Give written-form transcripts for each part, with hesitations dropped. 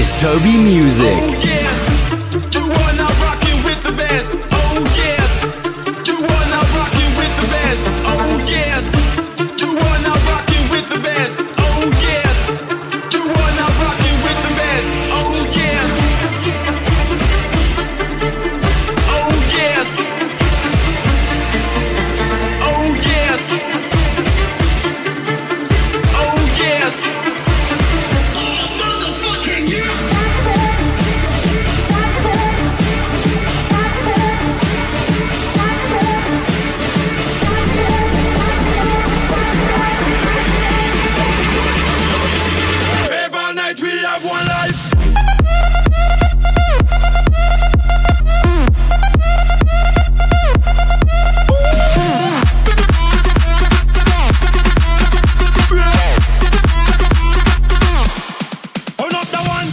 is Toby Music. Oh yes, you are now rocking with the best. Oh yes, you are now rocking with the best. Oh yes, you are now rocking with the best. Oh yes, you are now rocking with the best. Oh yes, oh yes, oh yes, oh yes. Every night we have one life. Hold up the one.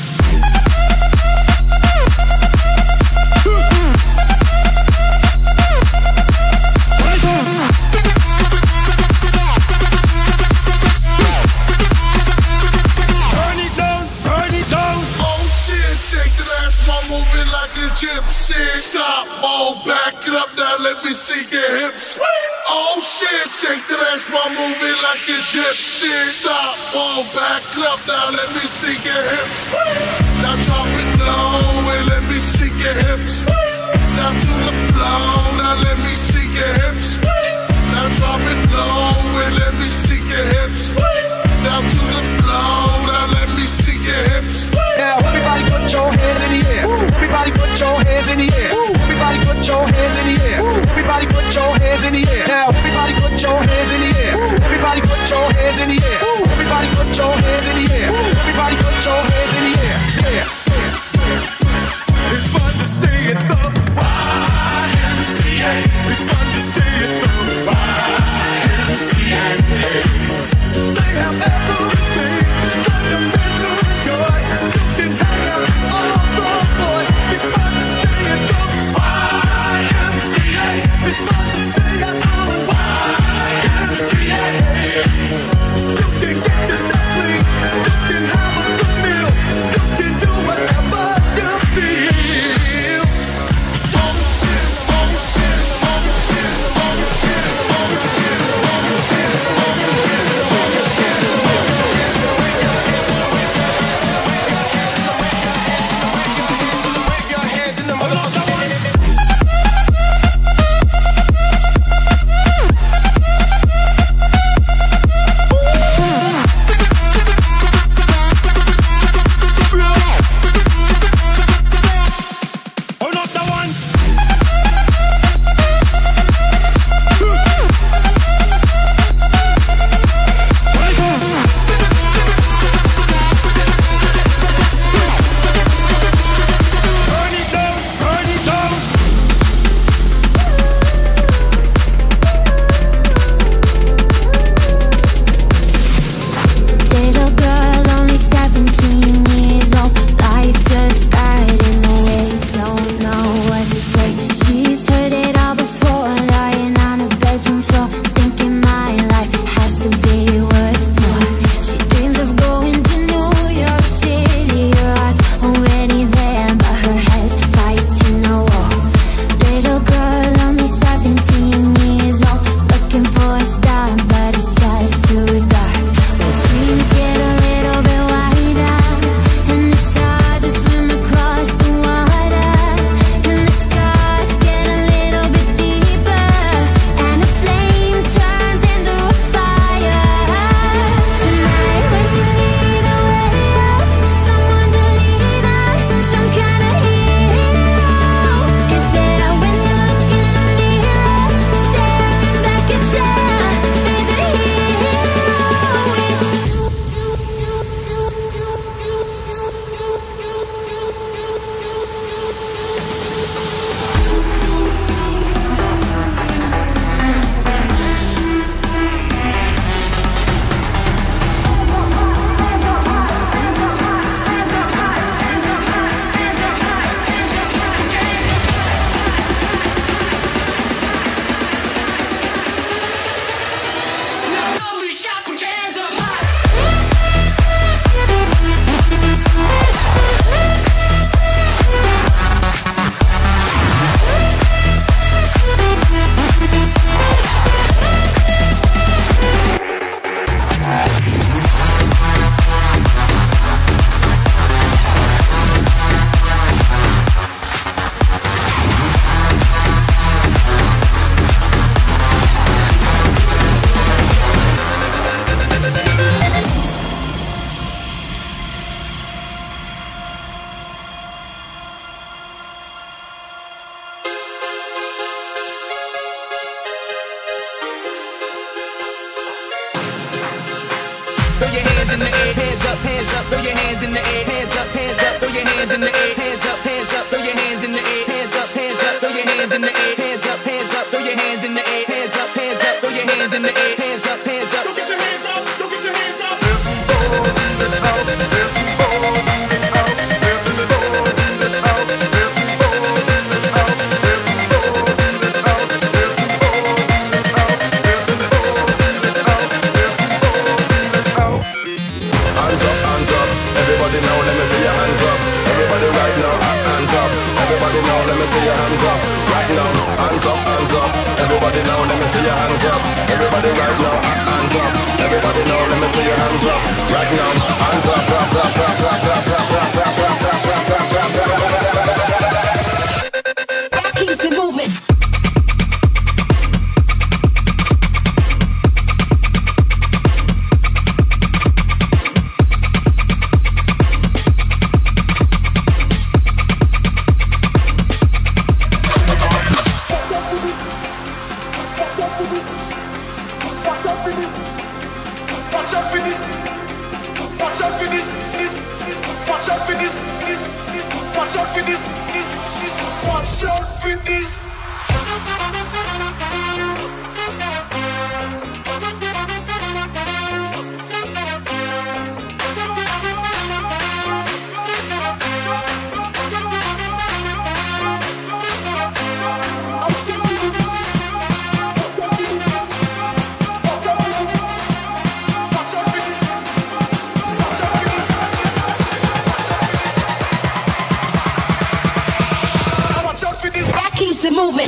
Turn it down, turn it down. Oh shit, shake that ass while moving like a gypsy. Stop, all back it up now, let me see your hips. Oh shit, shake that ass while moving like a gypsy. Stop, all back it up now, let me see your hips. Now drop it low and let me see your hips. Now to the floor, now let me see your hips. Now drop it low and let me see your hips. Now to the floor, now let me see your hips. Now everybody put your hands in the air. Everybody put your hands in the air. Everybody put your hands in the air. Everybody put your hands in the air. Now everybody put your hands in the air. Everybody put your hands in the air. Everybody put your hands in the air. Everybody put your hands in the air. Yeah. It's fun to stay at the YMCA. hands in the air. Hands up, throw your hands in the air. Hands up, throw your hands in the air. Hands up, throw your hands in the air. Hands up, throw your hands in the air. Hands up, throw your hands in the air. Hands up, throw your hands in the air. Hands up, go get your hands up, go get your hands up. Everybody now, let me see your hands up. Everybody right now, hands up. Everybody now, let me see your hands up. Right now, hands up, hands up. Everybody now, let me see your hands up. Everybody right now, hands up. Everybody now, let me see your hands up. Right now, hands up, rap, rap, rap, rap, rap, rap, rap, rap, rap, rap, rap, rap, rap. That keeps it moving. Keeps it moving.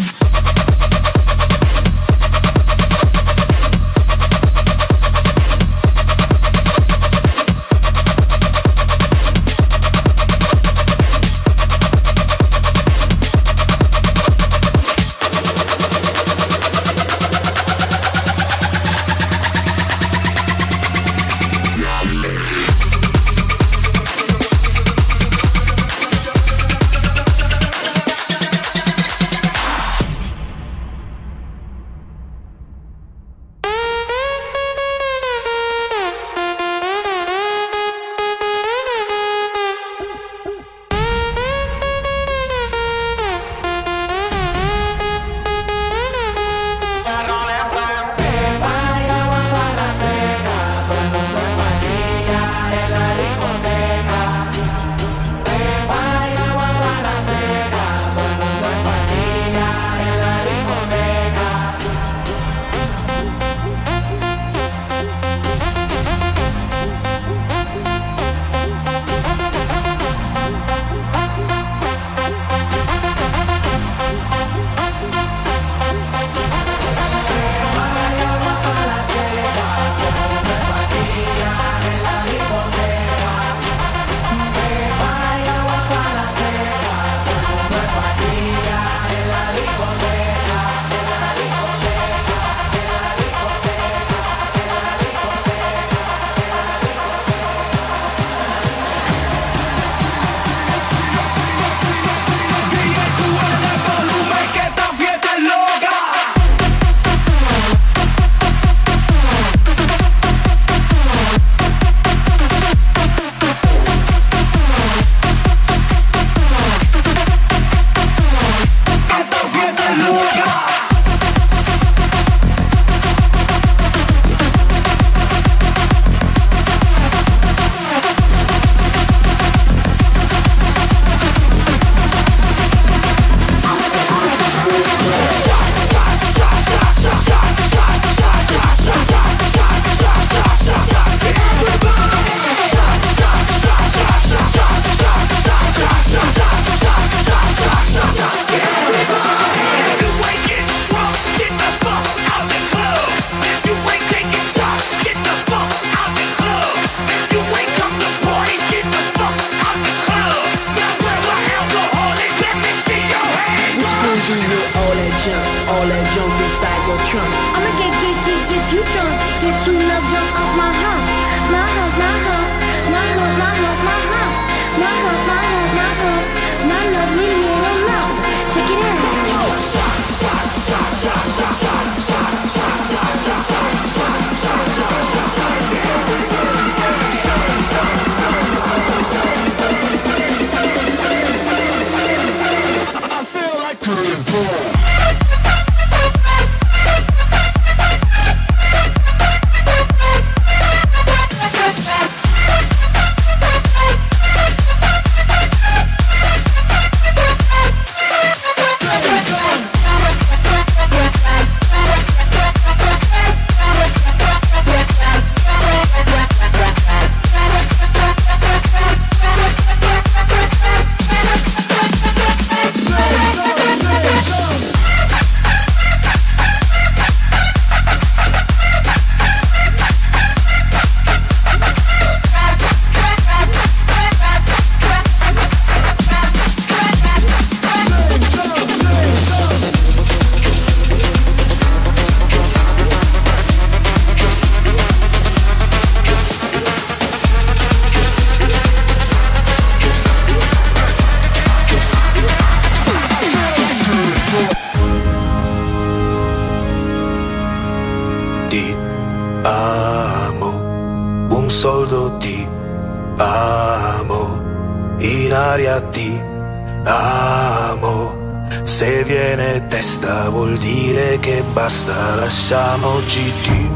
amo, un soldo ti amo, in aria ti amo. Se viene testa vuol dire che basta, lasciamoci, ti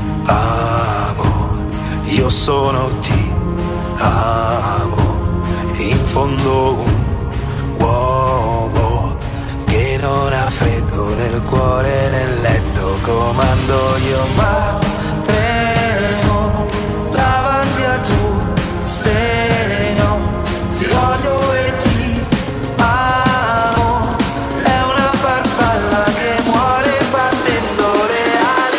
amo, io sono ti amo, in fondo un uomo che non ha freddo nel cuore, nel letto comando io, ma tremo davanti al tuo seno, ti odio e ti amo, è una farfalla che muore sbattendo le ali.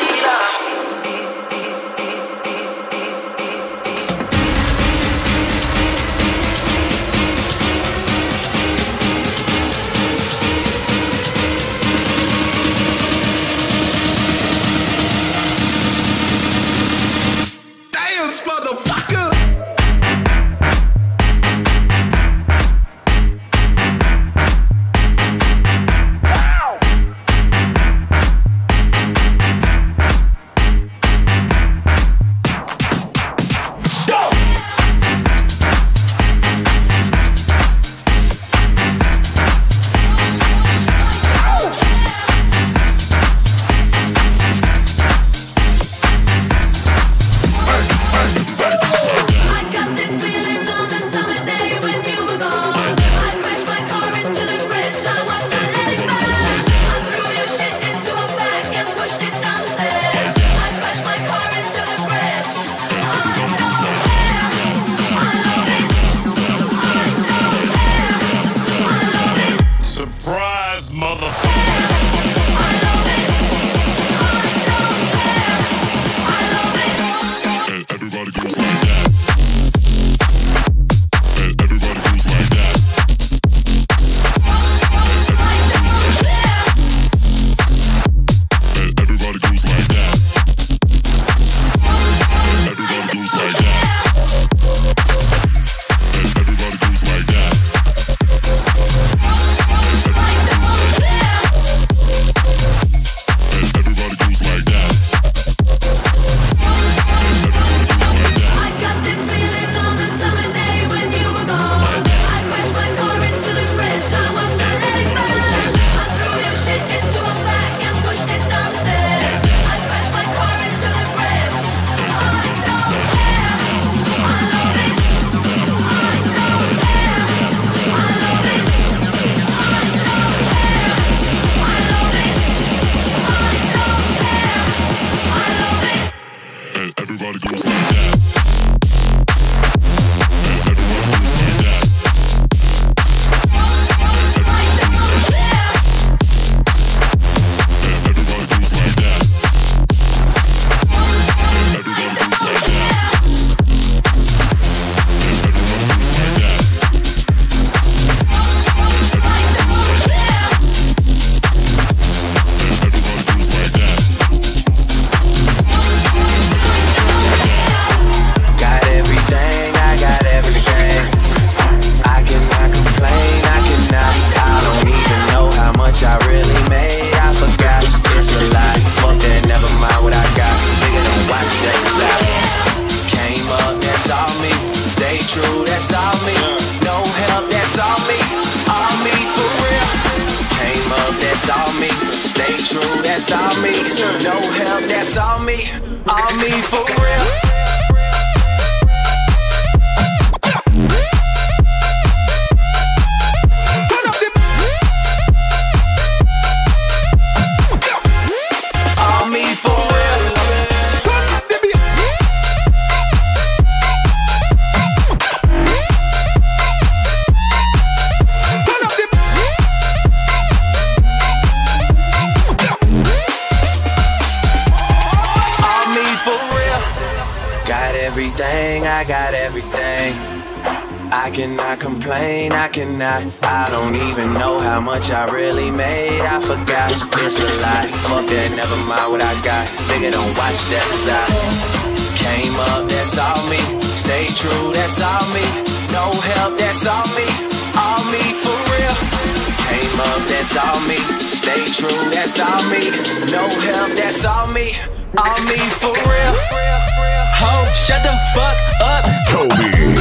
Dance, motherfucker! Surprise, motherfucker! And everybody goes like that. And everybody goes like that. And everybody goes like that. And everybody goes like that. And everybody goes like that. Everybody goes like that. That's all me, no help, that's all me for real. Everything, I got everything. I cannot complain, I don't even know how much I really made. I forgot, it's a lot. Fuck that, never mind what I got. Nigga, don't watch that, cause I came up, that's all me. Stay true, that's all me. No help, that's all me for real. Came up, that's all me. Stay true, that's all me. No help, That's all me for real. Ho, shut the fuck up. Kobe.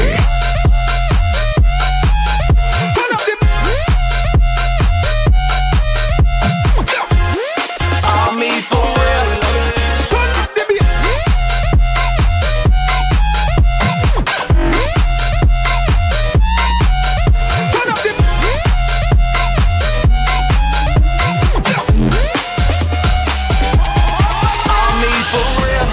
All me for real. All me for real.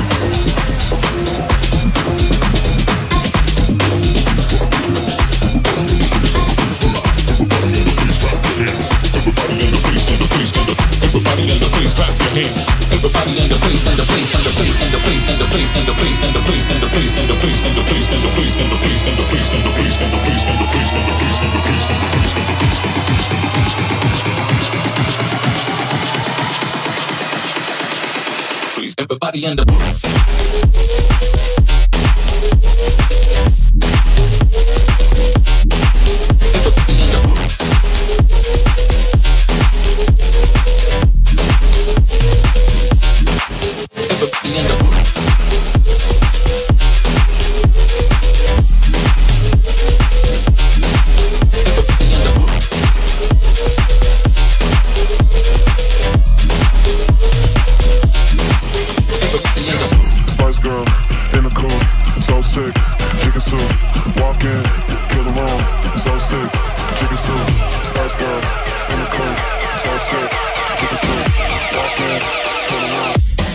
Everybody in the Spice Girl in the cool, so sick. Chicken soup, walk in, kill the room, so sick. Chicken soup, Spice Girl in the cool, so sick. Chicken soup, walk in, kill the room.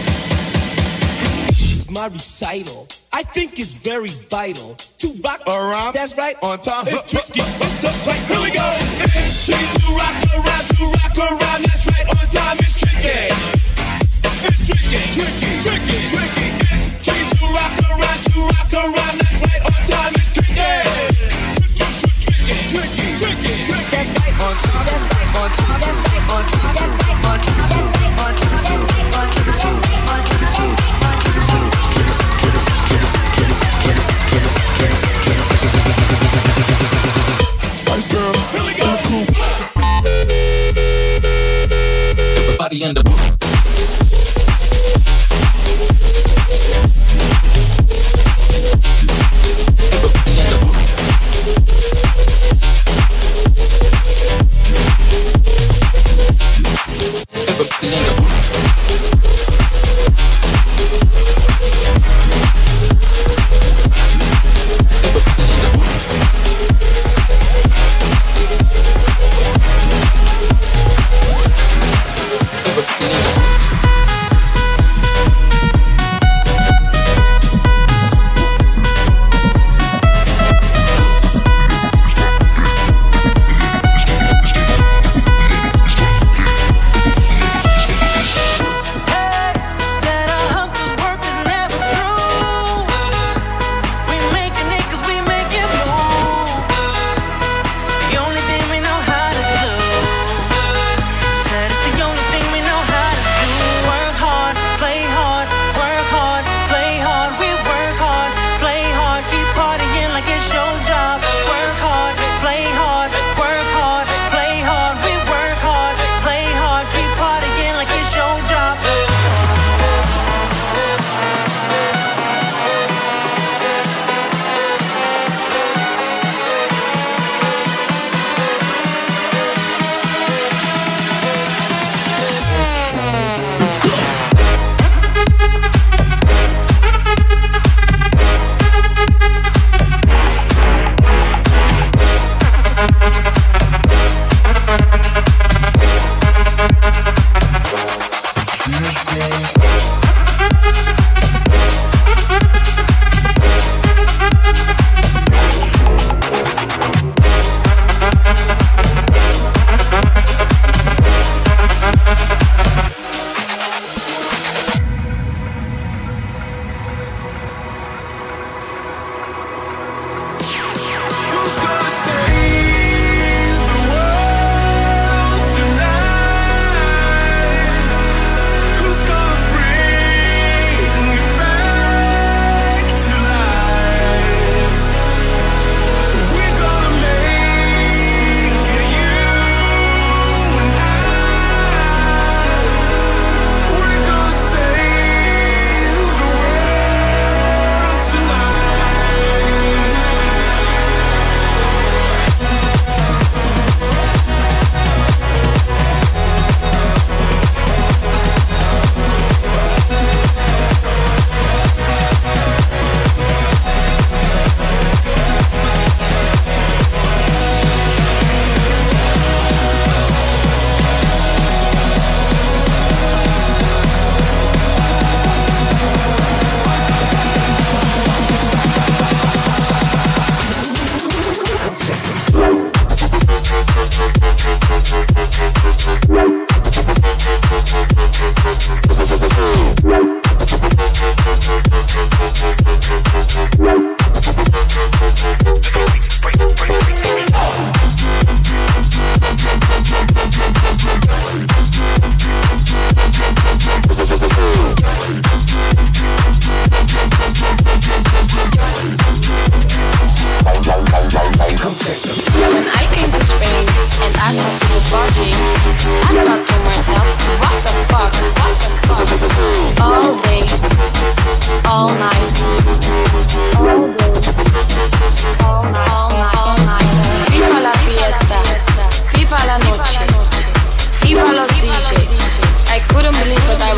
This is my recital. I think it's very vital to rock around. That's right. On time. It's tricky. Right, here we go. It's tricky to rock around. That's right. On time. It's tricky. It's tricky. It's tricky to rock around. That's right. On time. It's tricky. Tricky. That's right. On time. That's right. On time. That's right. On time. That's right. On time. That's right. On time. Spice Girl in the cool. everybody in the Said our hustlers working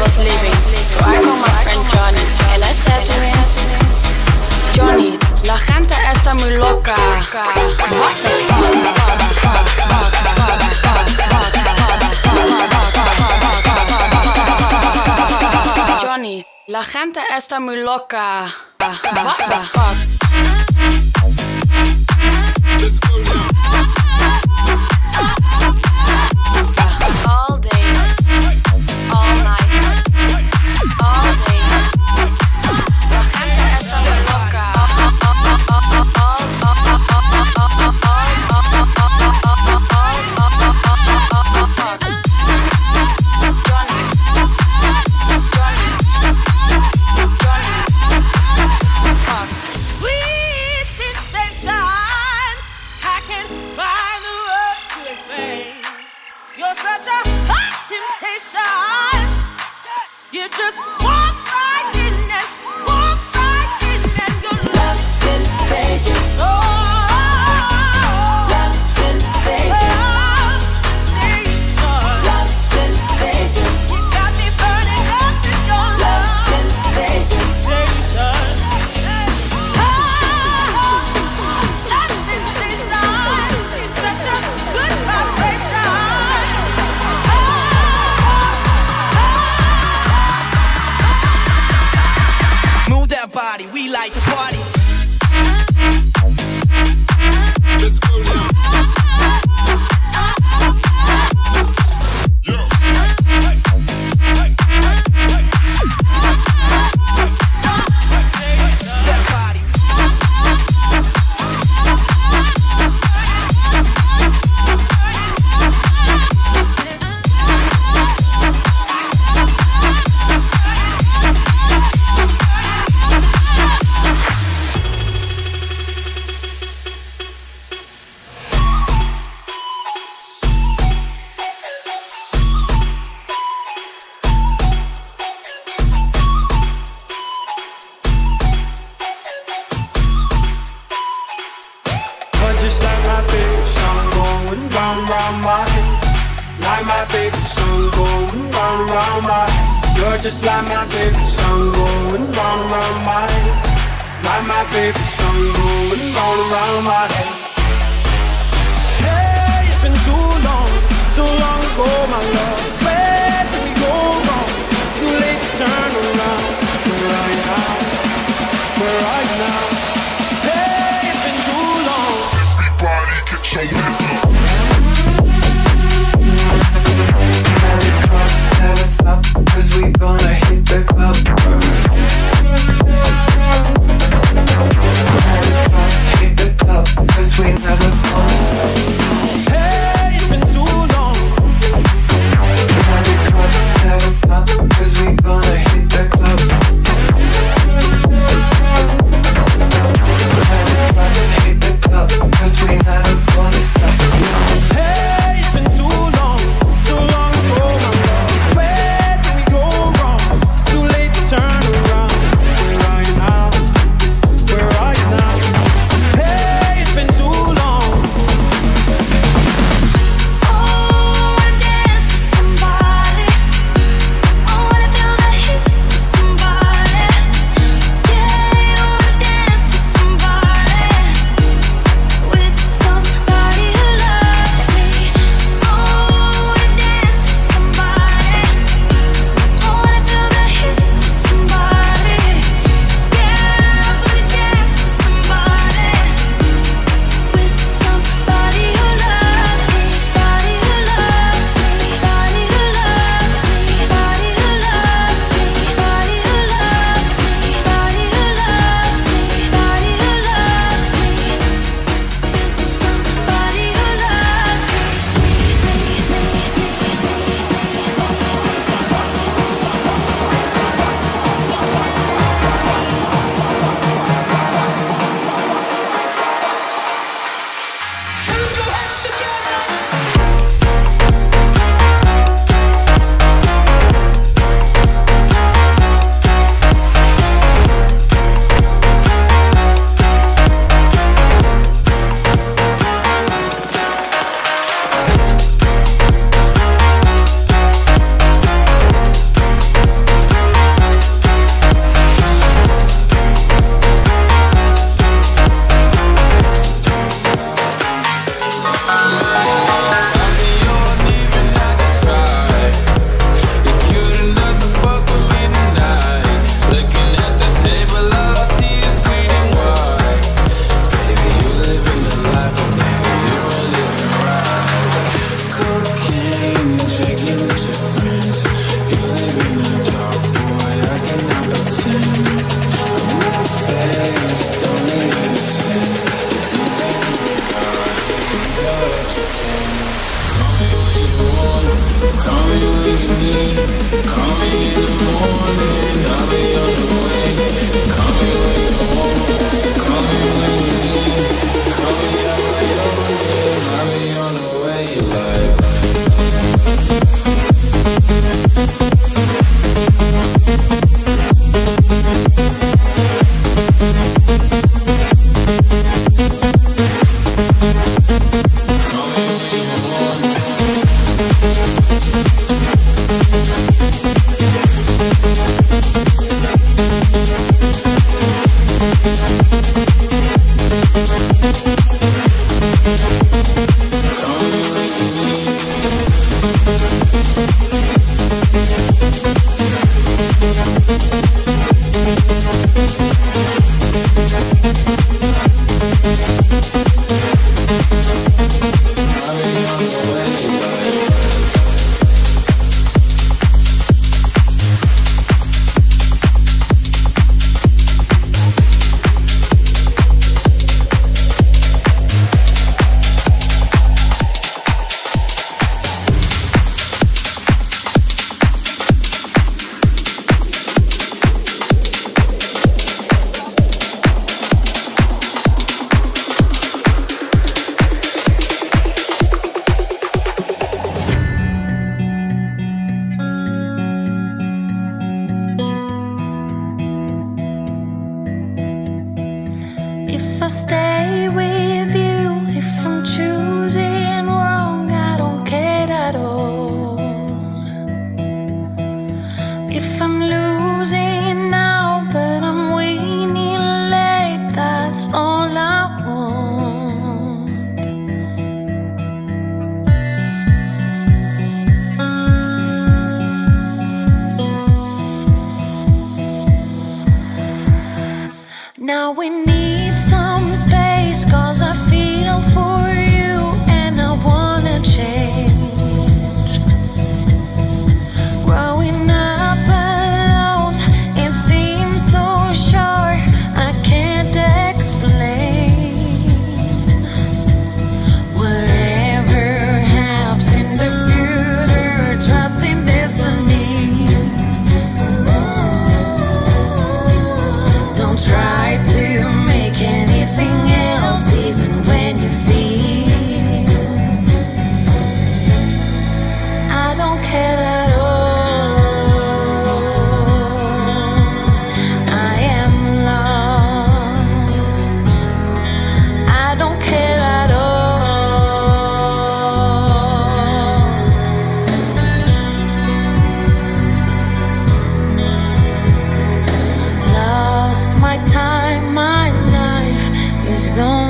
was leaving, so I called my friend Johnny and I said to him, Johnny, la gente está muy loca. What the fuck? Johnny, la gente está muy loca. What the fuck? Let's go now. All day, all night, all day. La gente está muy loca. Sweet sensation, I can't find the words to explain. You're such a hot temptation. You just walk right in and walk right in and your love sensation. Oh, love sensation. Love sensation. You got me burning up in your love sensation. Love sensation. It's such a good vibration. Move that body, we like to party. Let's go now. That body. But just like my favorite song going round and round my head. Like my favorite song going round and round my head. You're just like my favorite song going round and round my head. Like my favorite song going round and round my head. Hey, it's been too long ago, my love. Where did we go wrong? Too late to turn around. Where are you now? Where are you now? Hey, it's been too long. Everybody get your hands up. Never stop, 'cause we gonna hit the club. Hit the club, 'cause we never gonna stop. Hey, it's been too long. wanna stay with you. If I'm choosing wrong, I don't care at all. If I'm losing now, but I'm winning late, that's all I want. Now we need some space, 'cause I feel for you and I wanna change. Growing up alone, it seems so short, I can't explain. Whatever happens in the future, trust in destiny. Don't try to make anything else, even when you feel I don't care at all. I am lost. I don't care at all. Lost my time, my life is gone.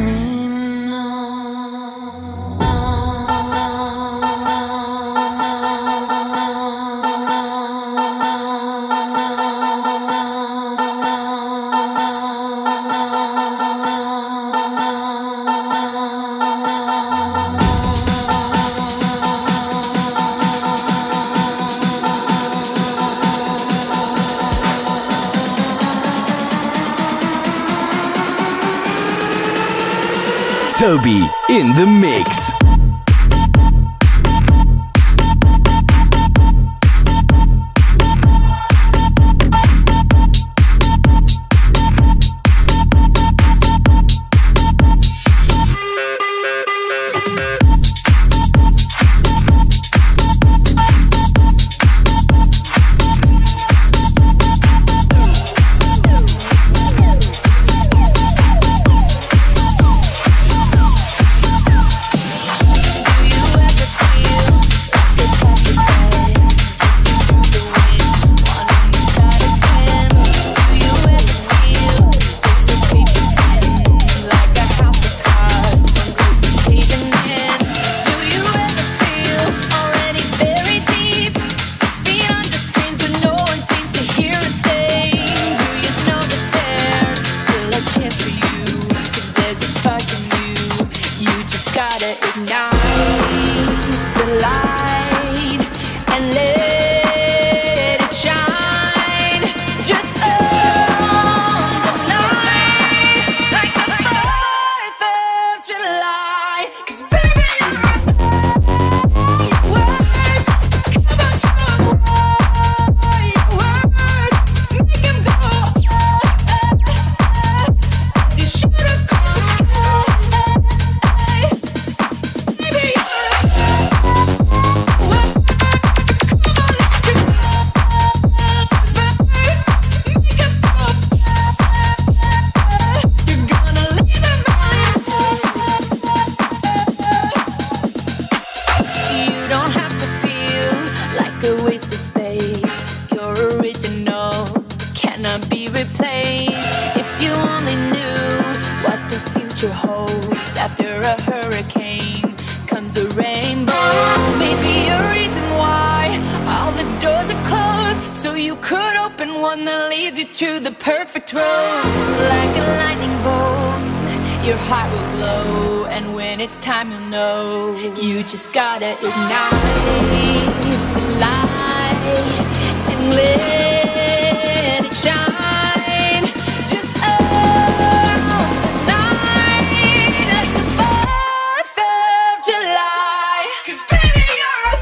Toby in the mix. Just gotta ignite the light and let it shine. Just all the night like the 4th of July. 'Cause baby you're a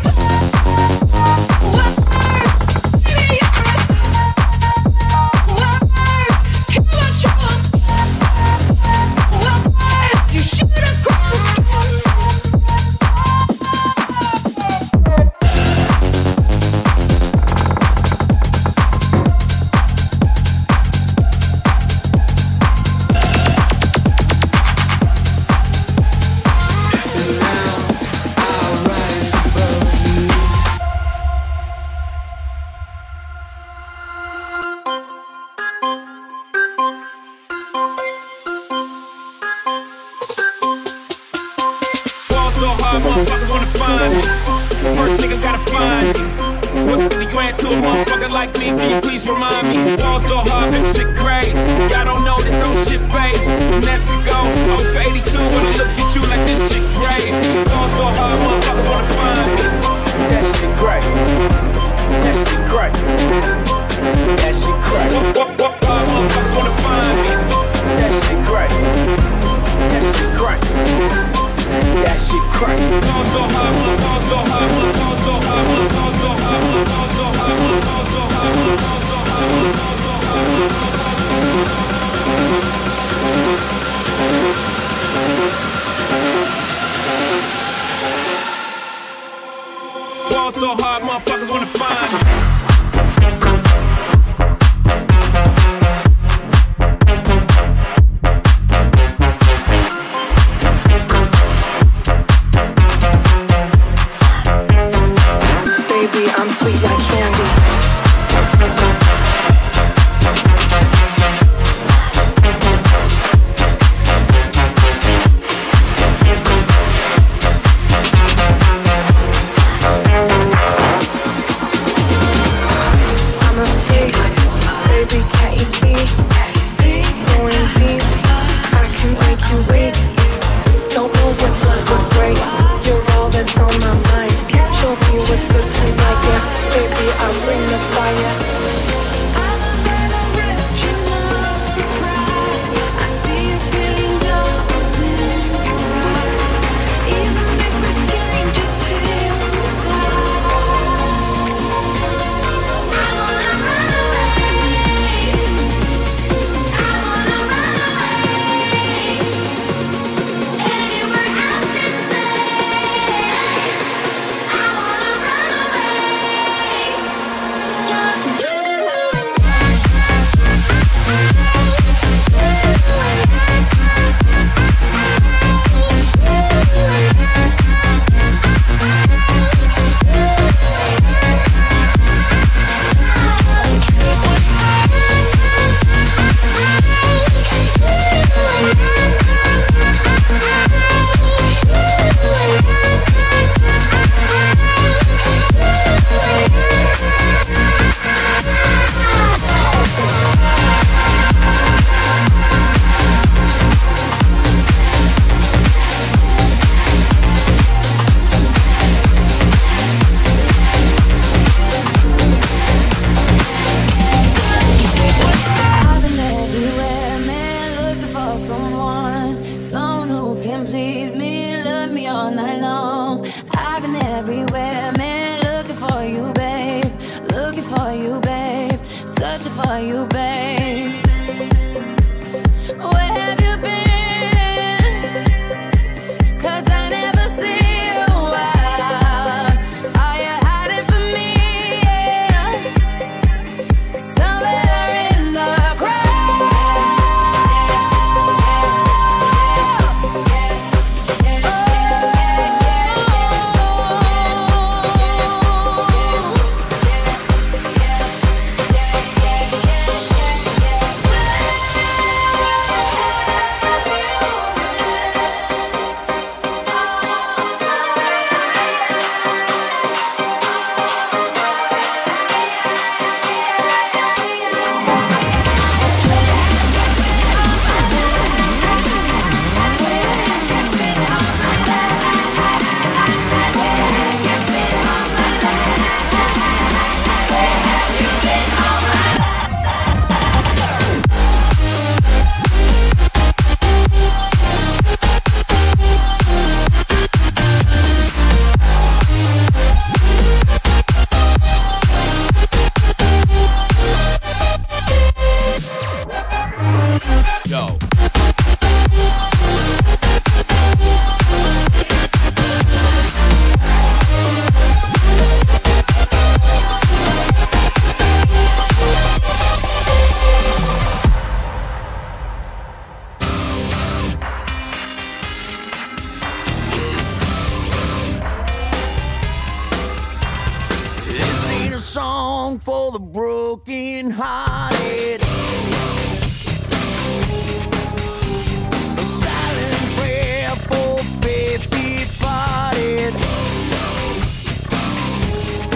word, baby you're a word. Come on, show 'em words you should have crossed. find me. What's 50 grand to a motherfucker like me? Can you please remind me? Fall so hard, this shit crazy. Y'all don't know that no shit phase. Let's go. Oh, for 82 when I look at you like this shit crazy. Fall so hard, motherfuckers wanna find me. That shit great. That shit great. That shit great. Motherfuckers wanna find me. That shit great. That shit great. That shit great. Fall so hard, fall so hard, fall so hard, fall so hard, fall so hard, fall so hard, fall so hard, fall so hard, motherfuckers wanna find me. I'm sweet like candy. I'm a freak, baby, can't you see? Going deep, I can make you weak. Don't know what love would break. You're all that's on my mind. Show me what's good tonight, yeah. Baby, I'll bring the fire. For you, babe. Where have you been? 'Cause I never see you out. Are you hiding from me? Yeah. Somewhere in the crowd. song for the broken hearted. A silent prayer for faith departed.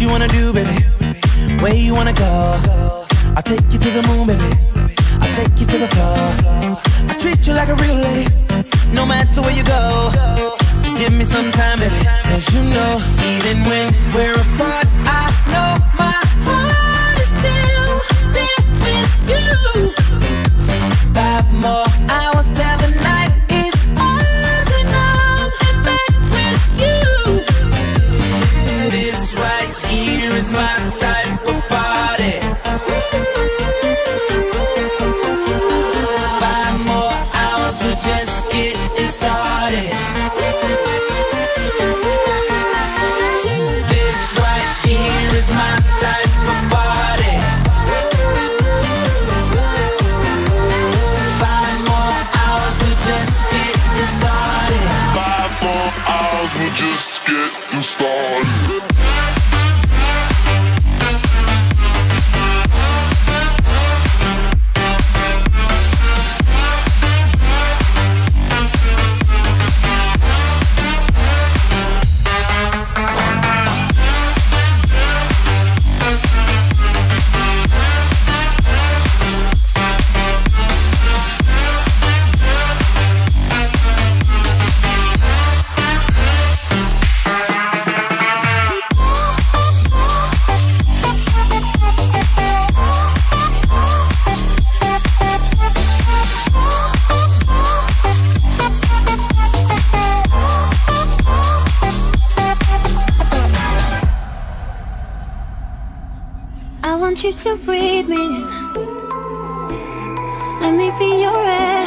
wanna do, baby? Where you wanna go? I'll take you to the moon, baby. I'll take you to the floor. I treat you like a real lady, no matter where you go. Just give me some time, baby. Cause you know, even when we're apart, I know my heart is still there with you. 5 more hours till the night is ours, and I'm back with you. This right here is my type of party. 5 more hours, we're just getting started. This right here is my type of party. 5 more hours, we're just getting started. 5 more hours, we're just getting started. I want you to breathe me in. Let me be your air.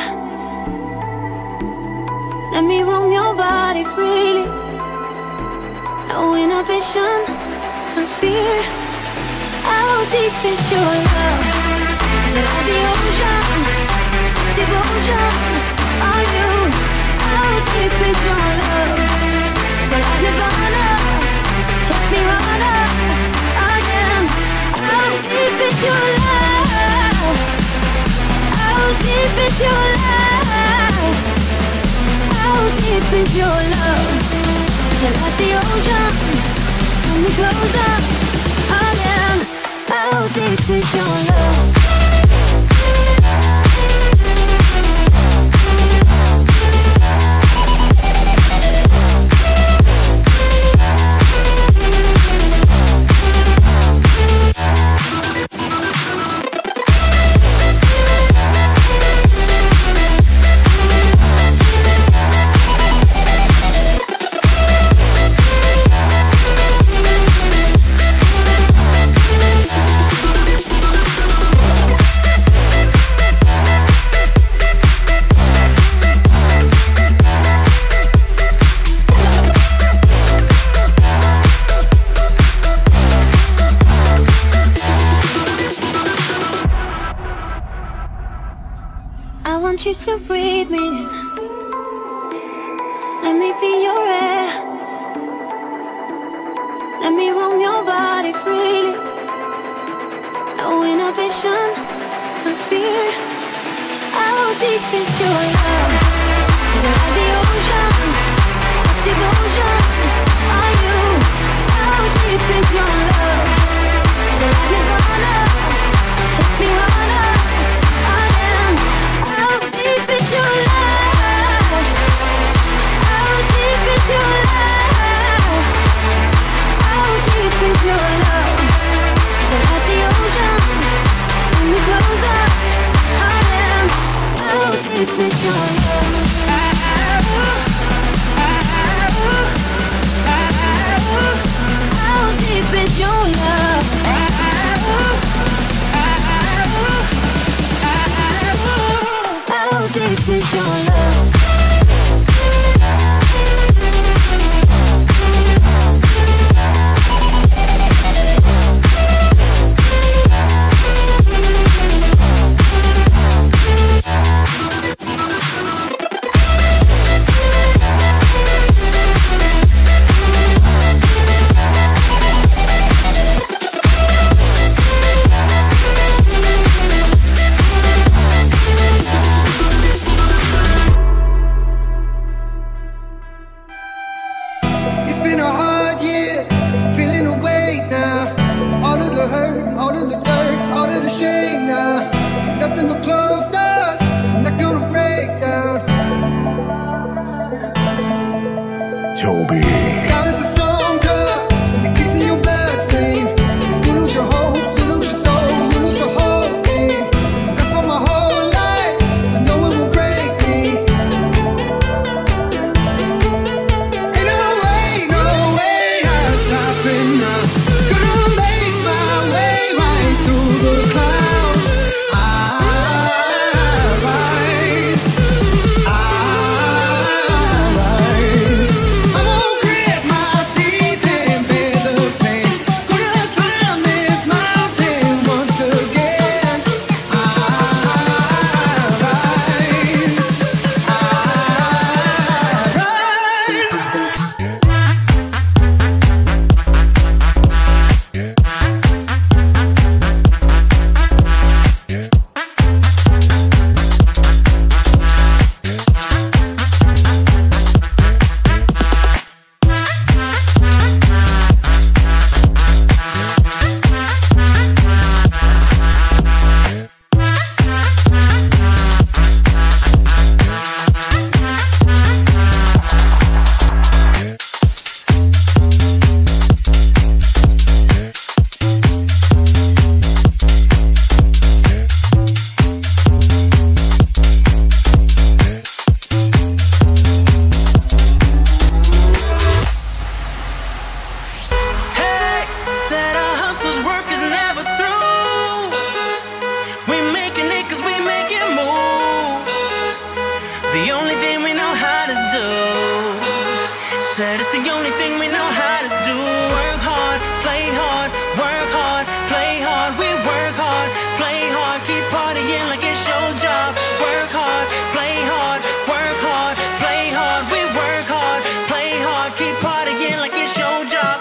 Let me roam your body freely. No inhibition, no fear. How deep is your love? Like the ocean, devotion. Are you? How deep is your love? Like Nirvana, hit me harder again. How deep is your love? How deep is your love? How deep is your love? Like the ocean, pull me closer again. How deep is your love? I want you to breathe me in. Let me be your air. Let me roam your body freely. No inhibition, no fear. How deep is your love? Like the ocean, devotion. Are you? How deep is your love? Like Nirvana, hit me harder. How deep is your love? How deep is your love? How deep is your love? Like the ocean, pull me closer. How deep is your love? How deep is your love? How deep is your love? now. Nothing but closed doors. I'm not gonna break down. Toby. God is a strong cup. It gets in your bloodstream. You lose your hope, you lose your soul, you lose the whole thing. And for my whole life, I know it will break me. Ain't no way I'm stopping now. Gonna make my way right through the clouds. I rise. I won't grit my teeth and bear the pain. Gonna climb this mountain once again. I rise. Hey, said our hustler's work is never through. We making it 'cause we making moves. The only thing we know how to do. Said it's the only thing we know how to do. Work hard, play hard, work hard, play hard. We work hard, play hard, keep partying like it's your job. Work hard, play hard, work hard, play hard. We work hard, play hard, keep partying like it's your job.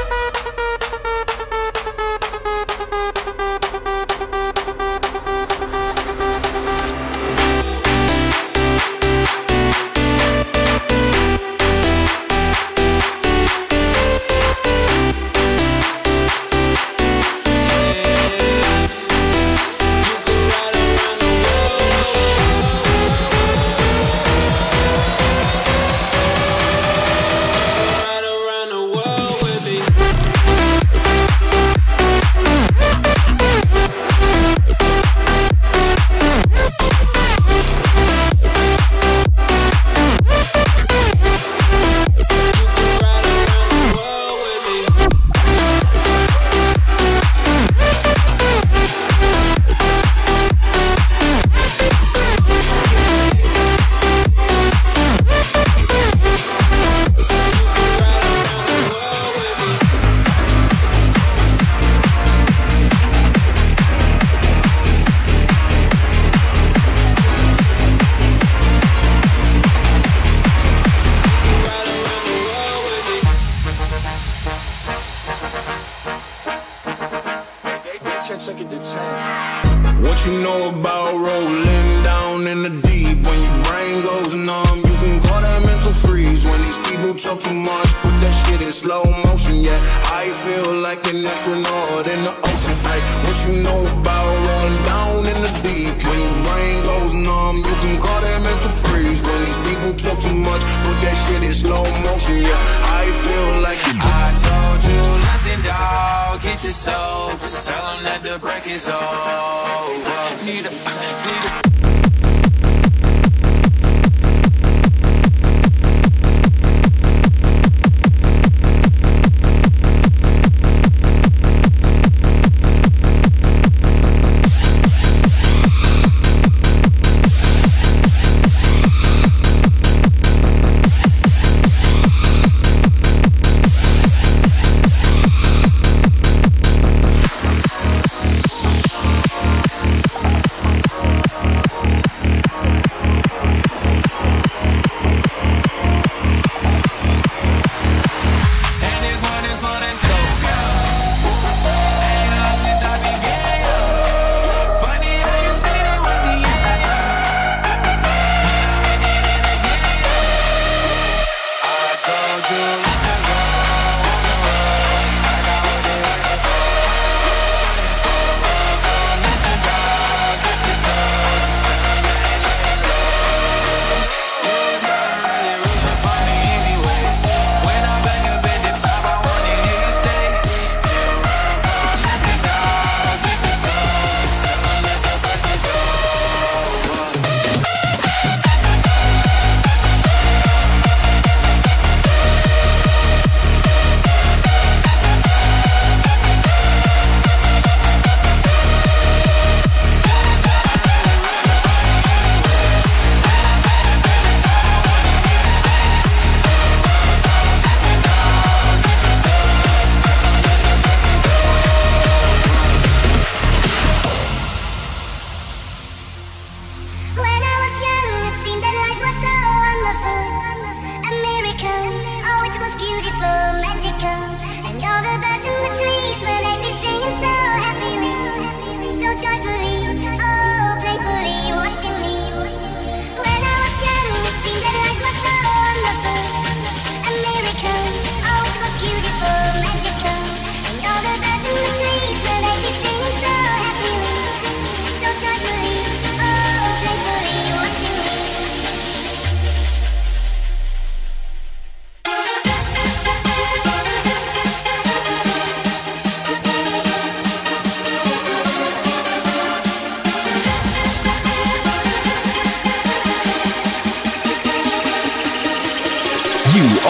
What you know about rolling down in the deep? When your brain goes numb, you can call that mental freeze. When these people talk too much, put that shit in slow motion. Yeah, I feel like an astronaut in the ocean. Ay, what you know about rolling down in the deep? When your brain goes numb, you can call that mental freeze. When these people talk too much, put that shit in slow motion. Yeah, I feel like I told you nothing, dog. Get your soul. Just tell them that the break is over. Need a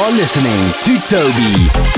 are listening to Toby.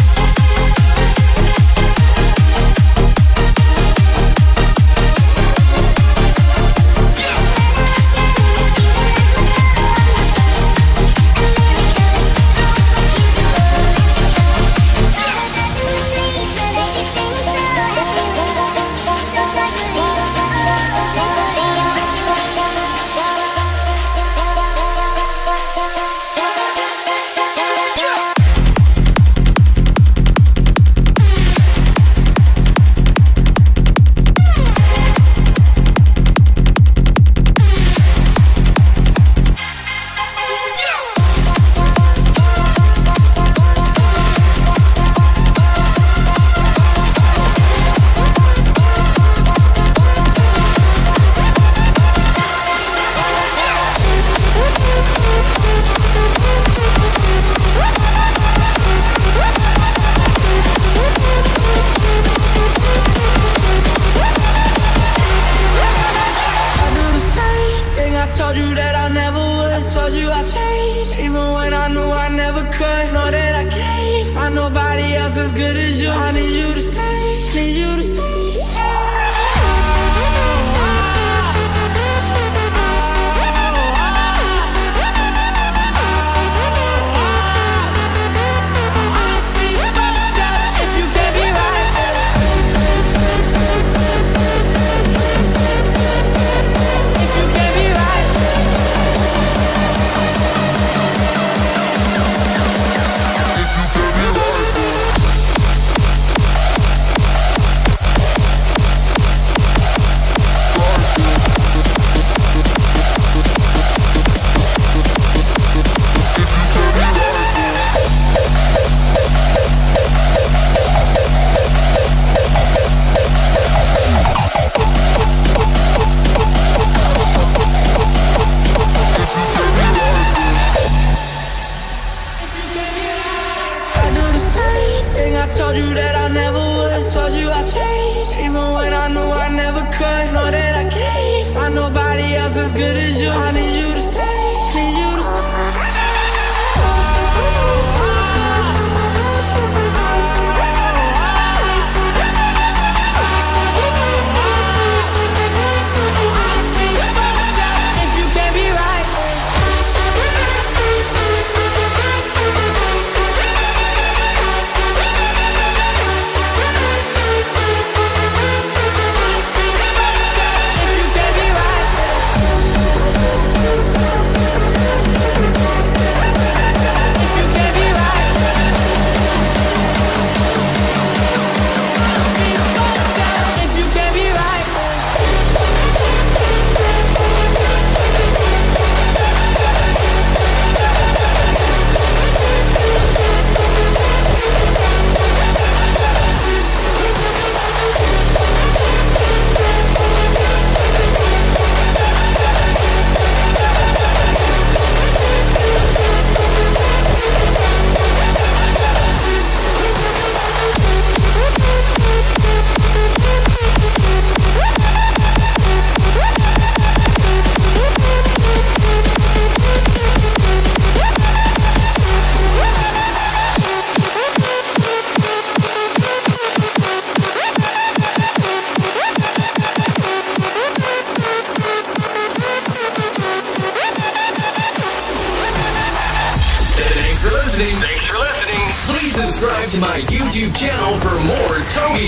Thanks for listening. Please subscribe to my YouTube channel for more Toby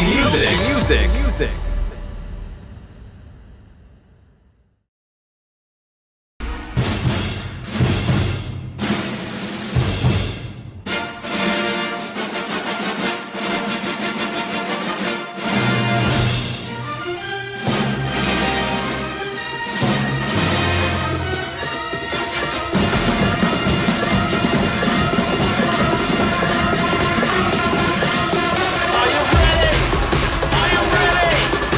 music. Are you ready?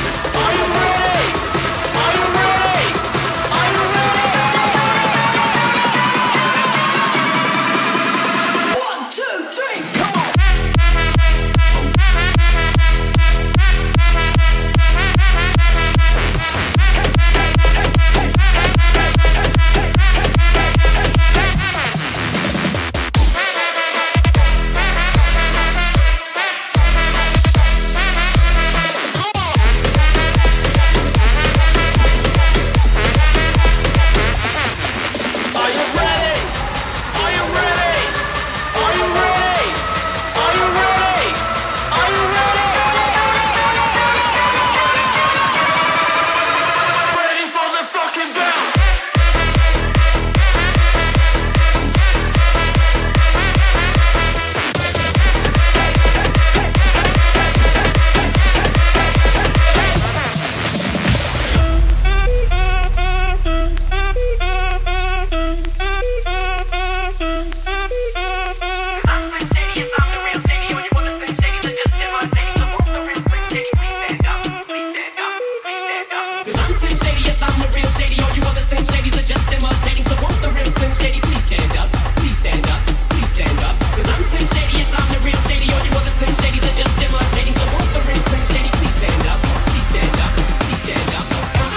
Slim Shady, yes, I'm a real shady. All you other Slim Shadys are just imitating. So won't the real Slim Shady please stand up? Please stand up, please stand up. Cause I'm Slim Shady, yes, I'm the real shady. All you other Slim Shadys are just imitating. So won't the real Slim Shady please stand up? Please stand up, please stand up.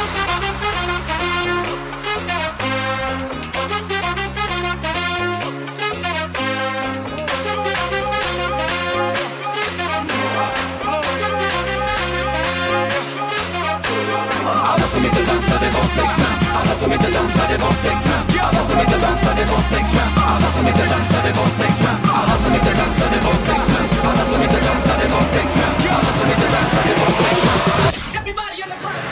Alla som inte dansar det våldtäktsmän. Alla som inte dansar det våldtäktsmän. Alla som inte dansar det våldtäktsmän. Alla som inte dansar det våldtäktsmän. Alla som inte dansar det våldtäktsmän. Alla som inte dansar det våldtäktsmän. Alla som inte dansar det våldtäktsmän. Everybody in the crowd.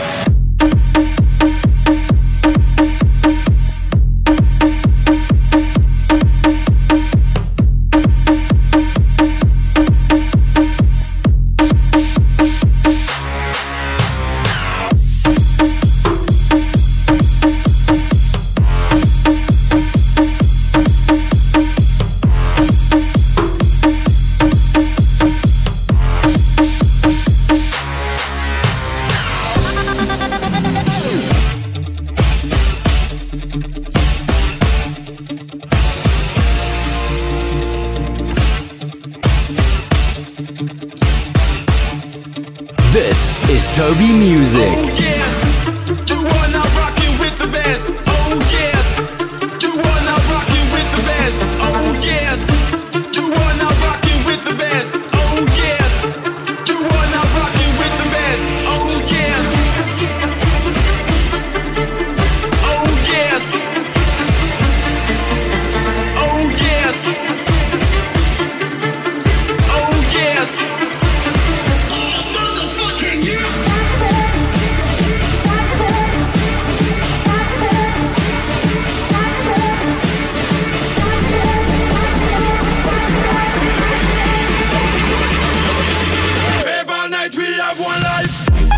This is Toby Music. Oh yes, you are now rocking with the best. Oh yes, you are now rocking with the best. Oh yes, you are now rocking with the best. Oh yes, you are now rocking with the best. Oh yes, oh yes, oh yes, oh yes. Every night we have one life.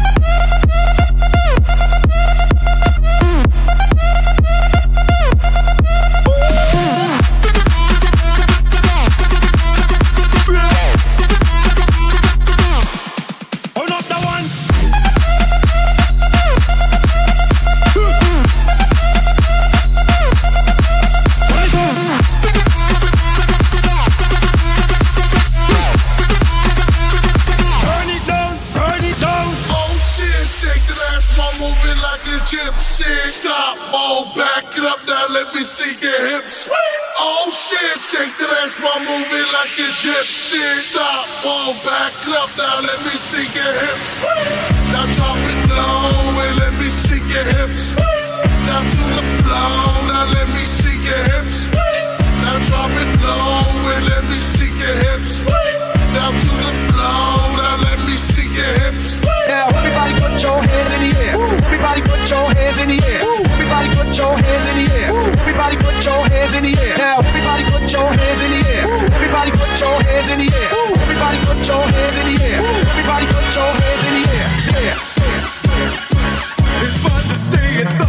Another one. Turn it down, turn it down. Oh shit, shake that ass, mom, moving like a gypsy. Stop, all back it up now, let me see your hips. Oh shit, shake that ass, mom, moving like a gypsy. Stop, all back it up now, let me see your hips. Now drop it low and let me see your hips. Now to the floor, now let me see your hips. Now drop it low and let me see your hips. Now to the floor, now let me see your hips. Now everybody put your hands in the air. Everybody put your hands in the air. Everybody put your hands in the air. Everybody put your hands in the air. Now everybody put your hands in the air. Everybody put your hands in the air. Everybody put your hands in the air. Everybody put your hands in the air. Yeah. It's fun to stay at the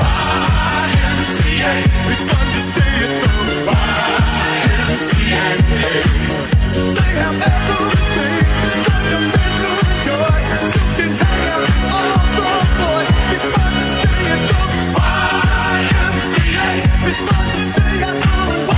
YMCA. It's fun to stay at the YMCA. They have everything that the men to enjoy. You can hang out with all the boys. It's fun to stay at the YMCA. It's fun to stay at the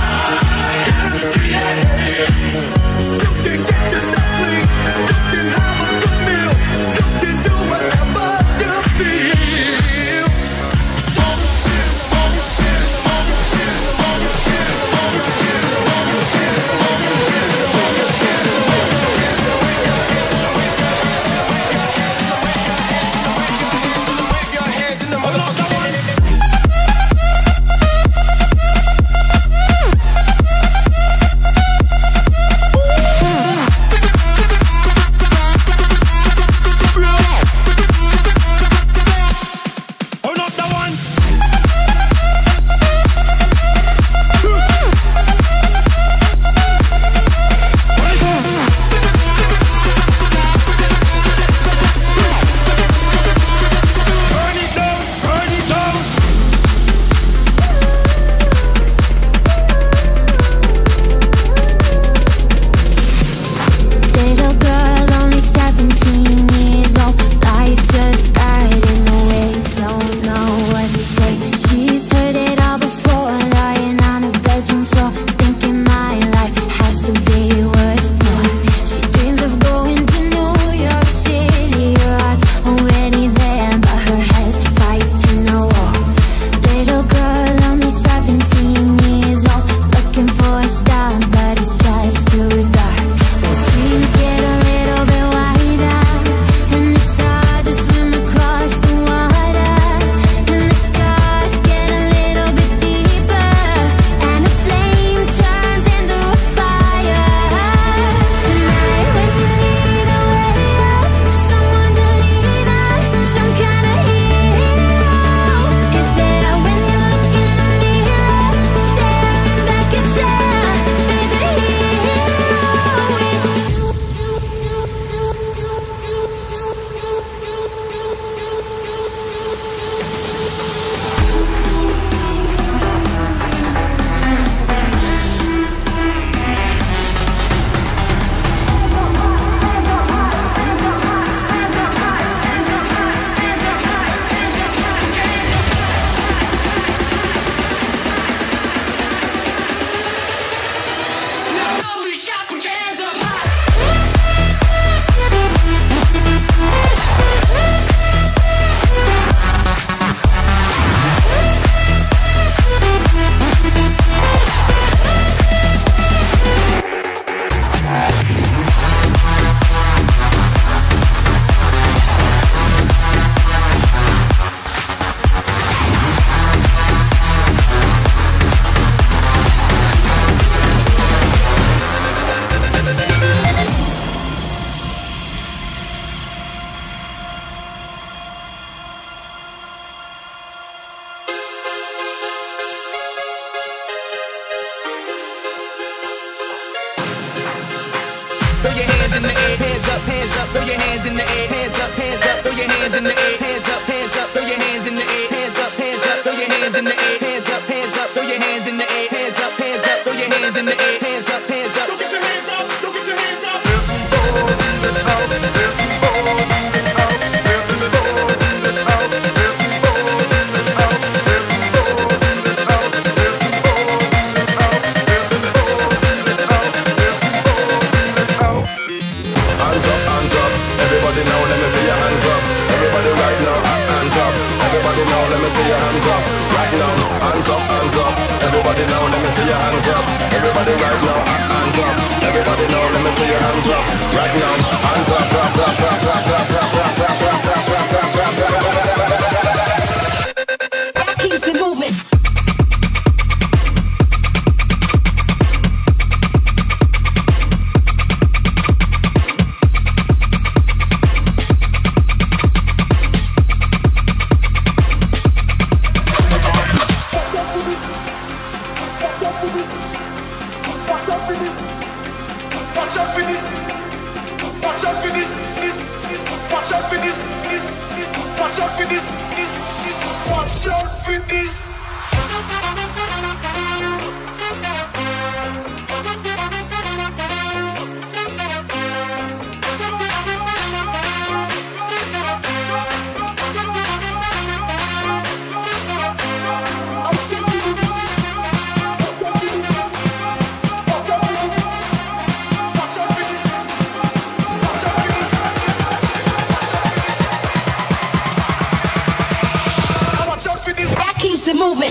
throw your hands in the air. Hands up, throw your hands in the air. Hands up, throw your hands in the air. Hands up, throw your hands in the air. Hands up, throw your hands in the air. Hands up, throw your hands in the air. Hands up, go get your hands up, go get your hands up. Everybody now, let me see your hands up. Everybody right now, hands up. Everybody now, let me see your hands up. Right now, hands up, hands up. Everybody now, let me see your hands up. Everybody right now, hands up. Everybody now, let me see your hands up. Right now, hands up, up, up, up, up, up, up, up, up, up, That keeps it moving. Watch out for this. Watch out for this. Watch out for this. Watch out for this. Watch out for this. That keeps it moving.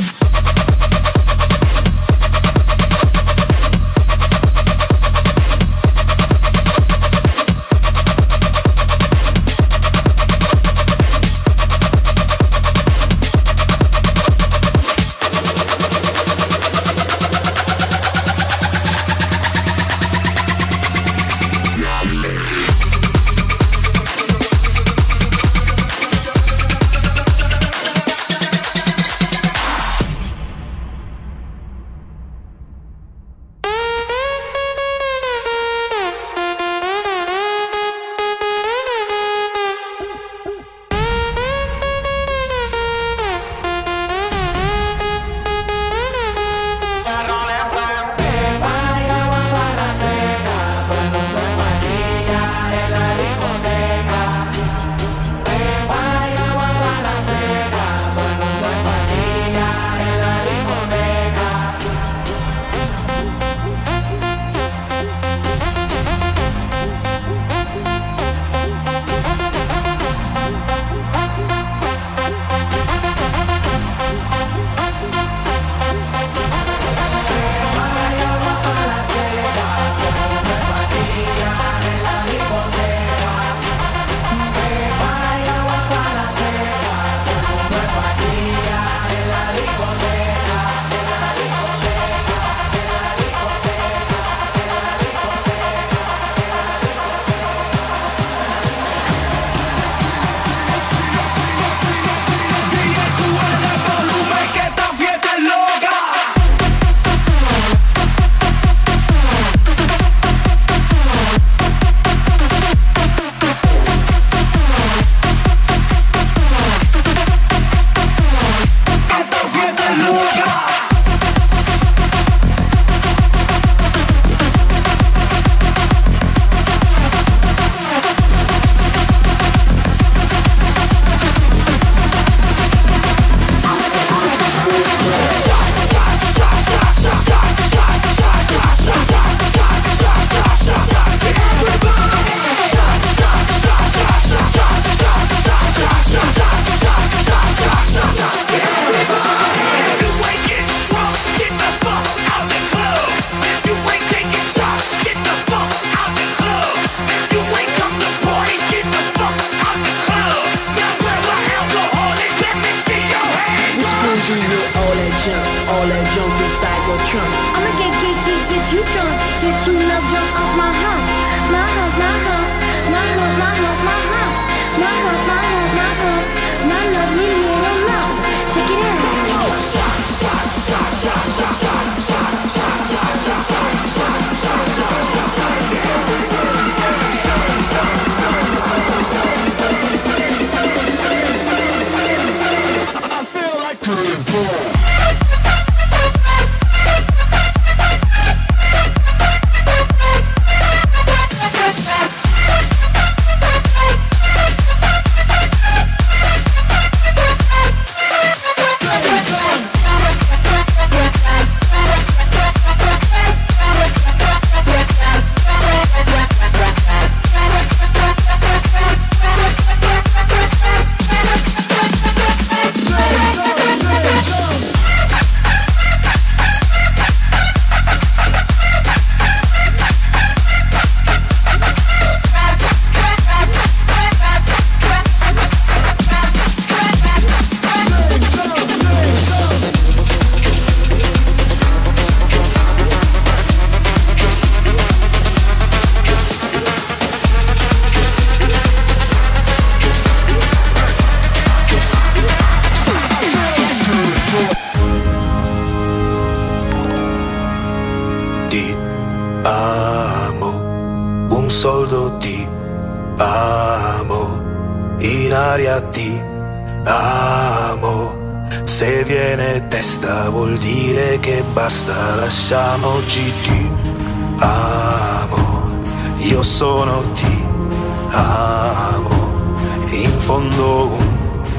amo, in aria ti amo. Se viene testa vuol dire che basta, lasciamoci ti amo. Io sono ti amo, in fondo un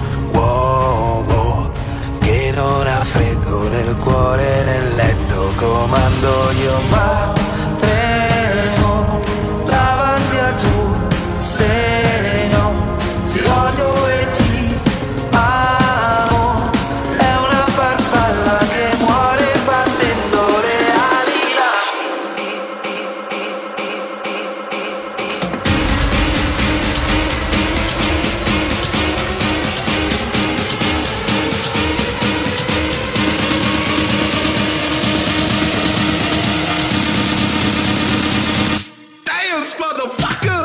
uomo che non ha freddo nel cuore, nel letto comando io, ma tremo davanti al tuo seno, ti odio e ti amo, è una farfalla che muore sbattendo le ali. Dance, motherfucker!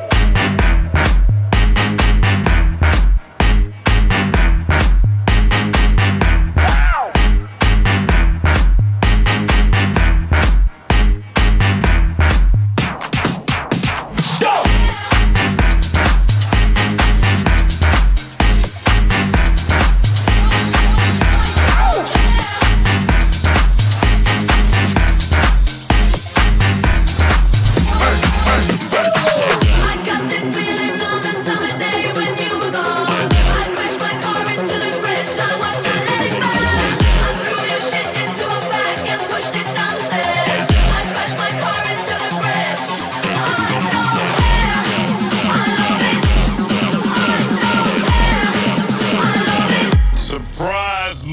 Surprise,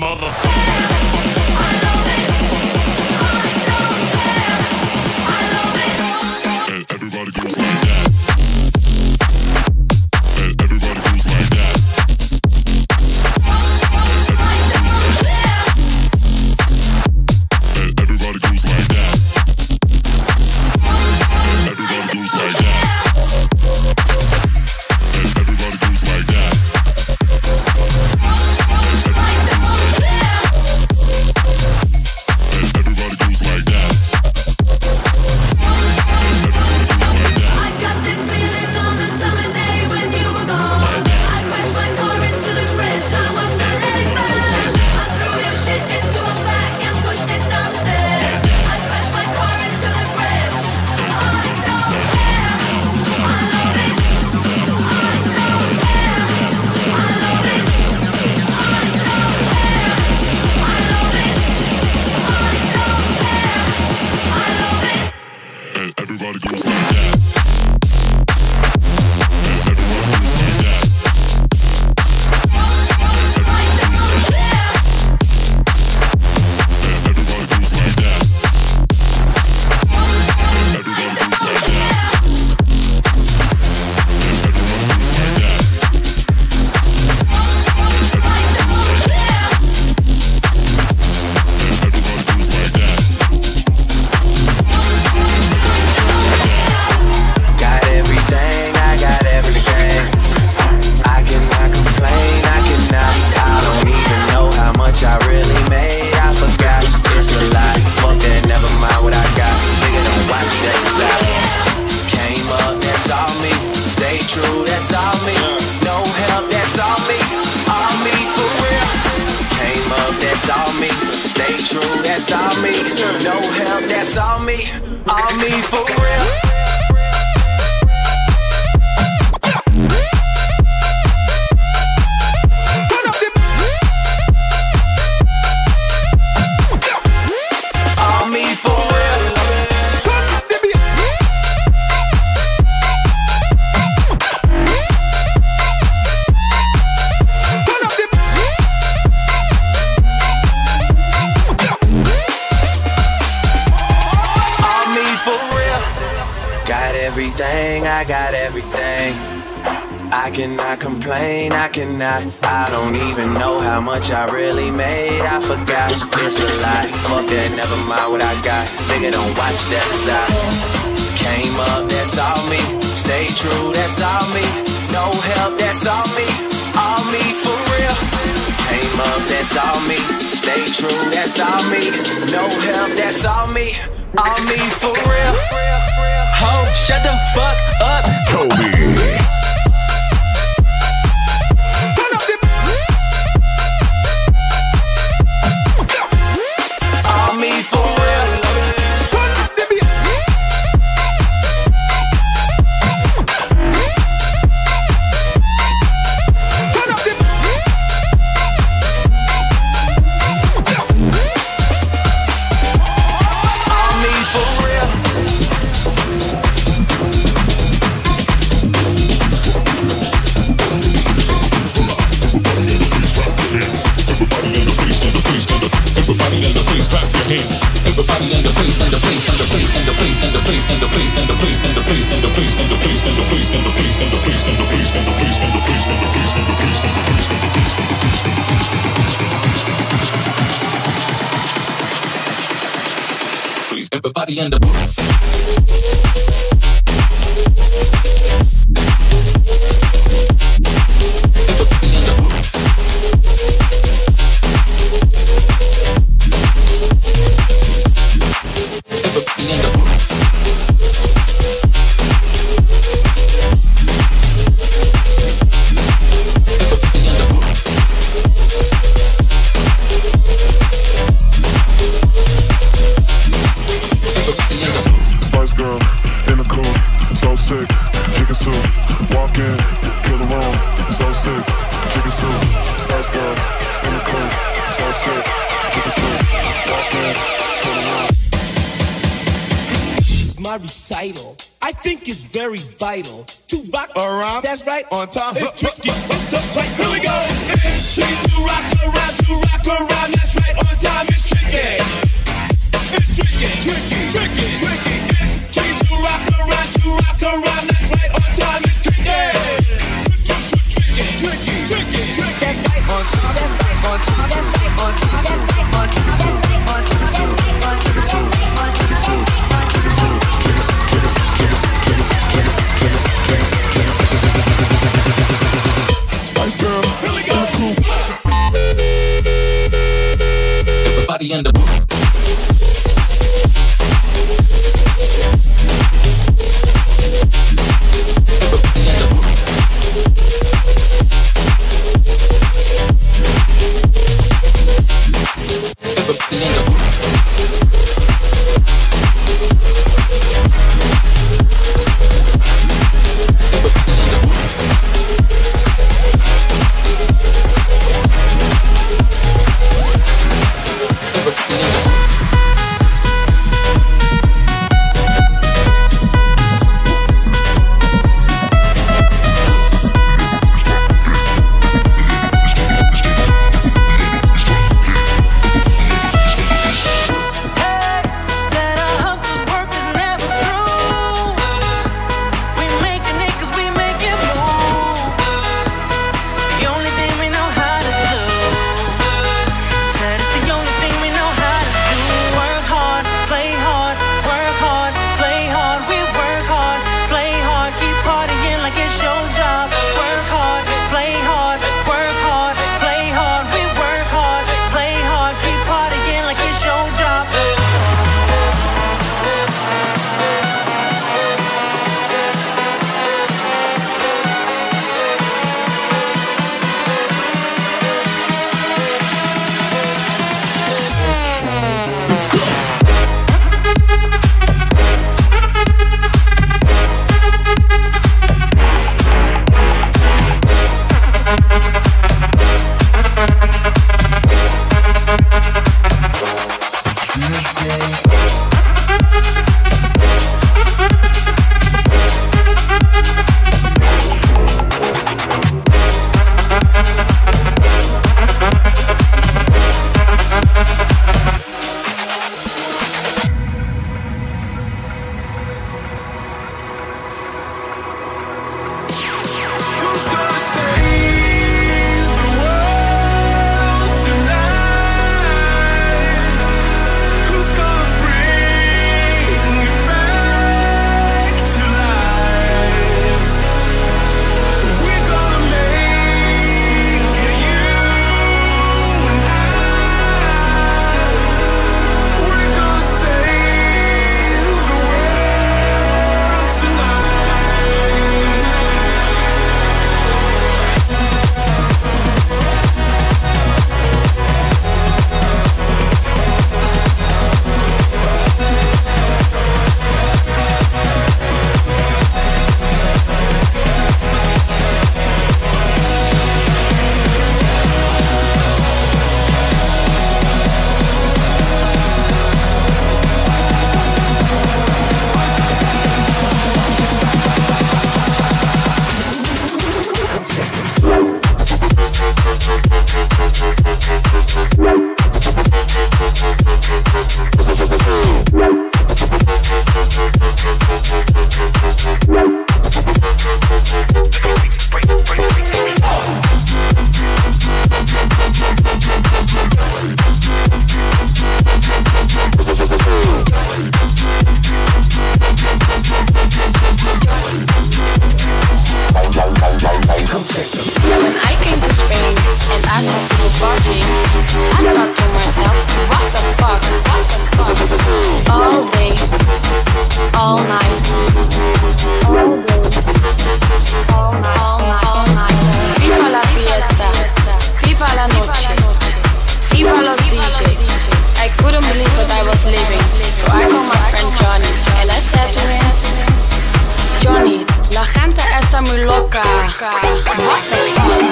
That's all me for real. I got everything. I cannot complain, I don't even know how much I really made. I forgot, it's a lot. Fuck that, never mind what I got. Nigga, don't watch that, 'cause I came up, that's all me. Stay true, that's all me. No help, that's all me for real. Came up, that's all me. Stay true, that's all me. No help, that's all me for real. Ho, shut the fuck up, Toby. Everybody in the Spice Girl in the cool, so sick. Chicken soup, walk in, kill the room, so sick. Chicken soup, Spice Girl in the cool, so sick. Chicken soup, walk in, kill the room. This is my recital. I think it's very vital to rock around. That's right, on time. It's tricky. Here we go. It's tricky to rock around. That's right, on time. It's tricky. It's tricky. It's tricky to rock around. That's right, on time. It's tricky. Tricky. That's right, on time. That's right, on time. That's right, on time. That's right, on time. That's right, on time. That's right, on time. Spice Girl in the cool. everybody in the was leaving, so I called my friend Johnny and I said to him, Johnny, la gente está muy loca. What the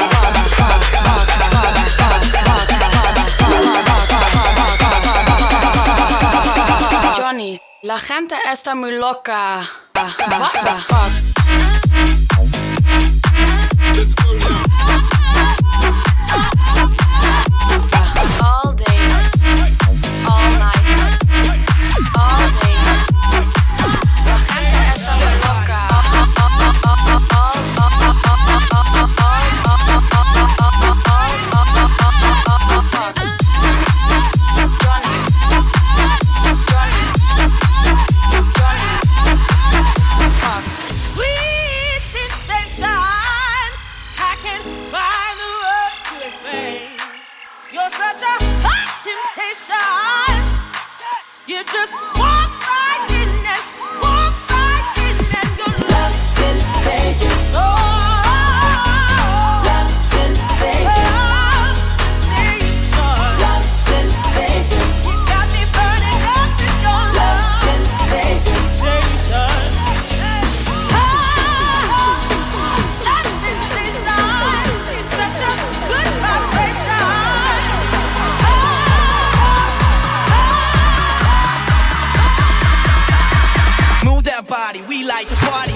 fuck? Johnny, la gente está muy loca. What the fuck? Let's go now. All day, all night, all day. La gente está muy loca. Sweet sensation, I can't find the words to explain. You're such a hot temptation. You just walk right in and walk right in and your love sensation. Oh, love sensation. Love sensation. You got me burning up in your love sensation. Move that body, we like to party.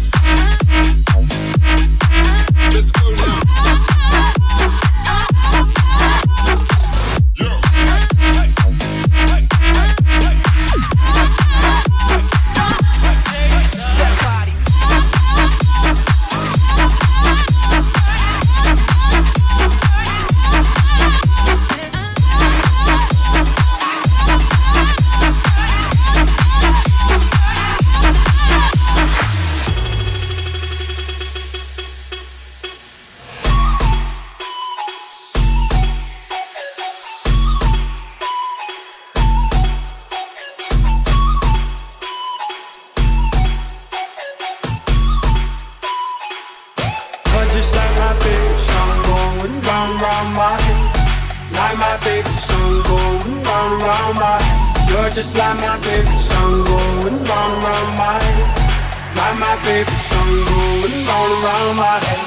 Let's go now. Just like my favorite song going round round my head. Like my favorite song going round round my head. You're just like my favorite song going round round my head. Like my favorite song going round round my head.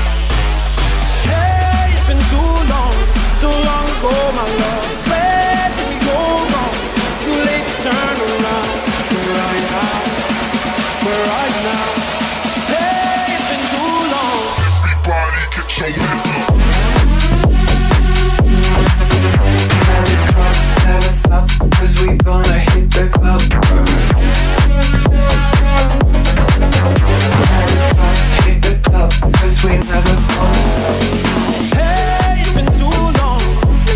Hey, it's been too long ago, my love. Where did we go wrong? Too late to turn around. We're right now. We're right now. Hey, it's been too long. Everybody get your hands up. Never stop, 'cause we gonna hit the club. Hit the club, 'cause we never gonna stop. Hey, it's been too long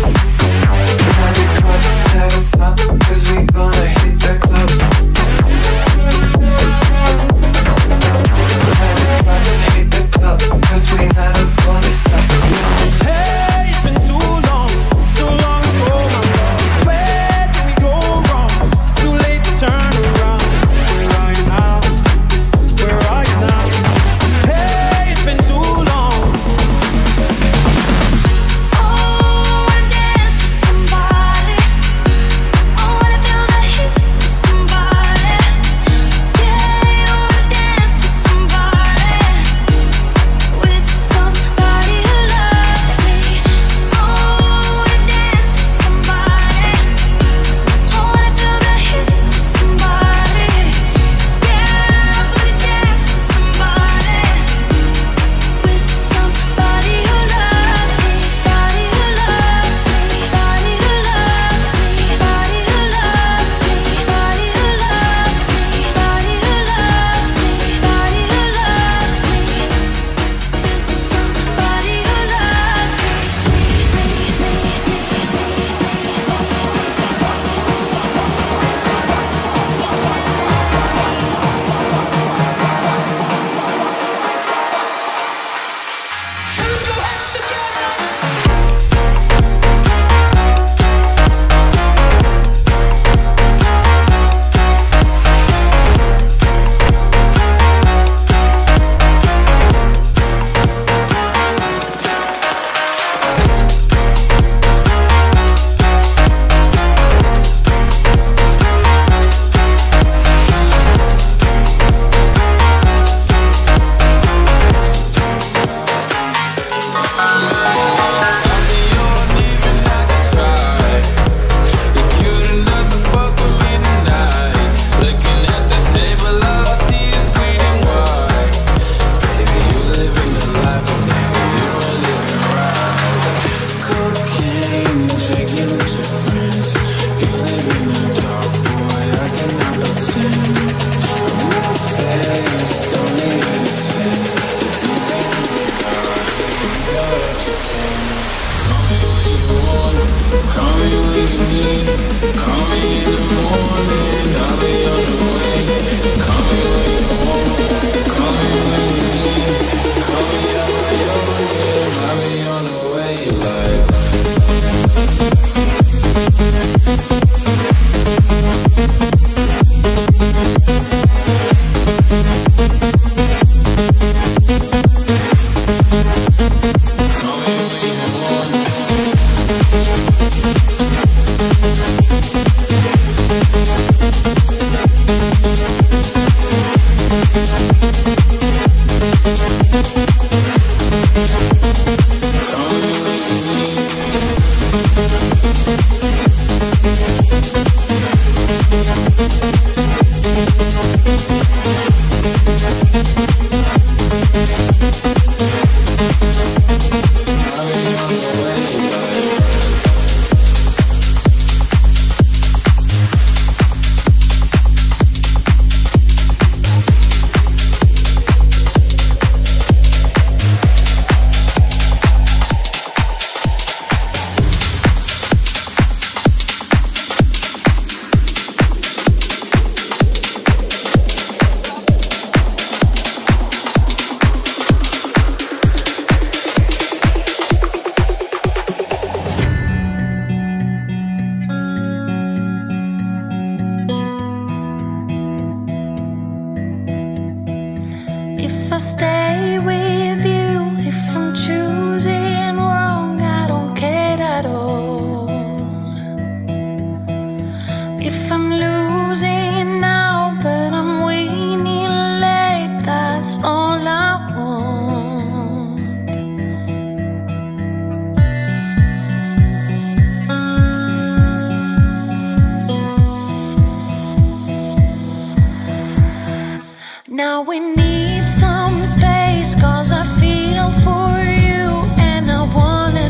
Now we need some space, 'cause I feel for you and I wanna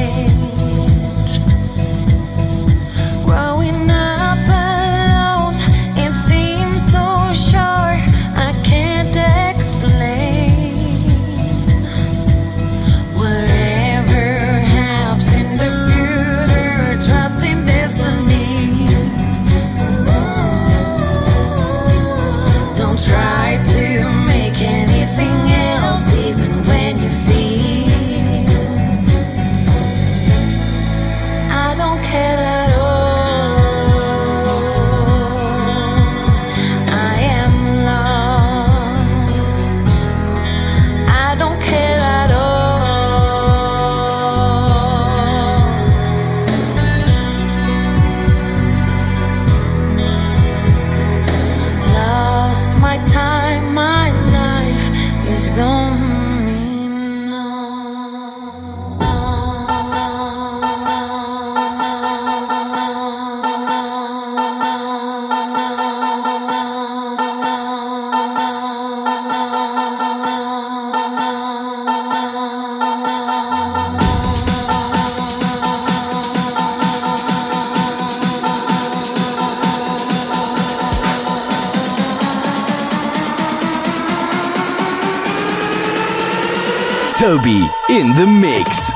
change. Growing up alone, it seems so short, I can't explain. Whatever happens in the future, trust in destiny. Don't try to make anything else, even when you feel I don't care at all. I am lost. I don't care at all. Lost my time, my life is gone. Toby in the mix.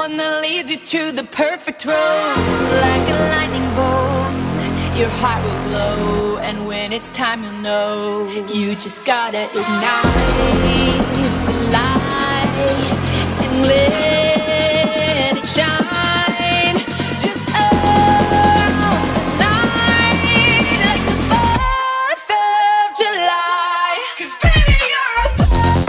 one that leads you to the perfect road. Like a lightning bolt, your heart will glow, and when it's time you'll know. You just gotta ignite the light and let it shine. Just all night like the 4th of July. 'Cause baby you're a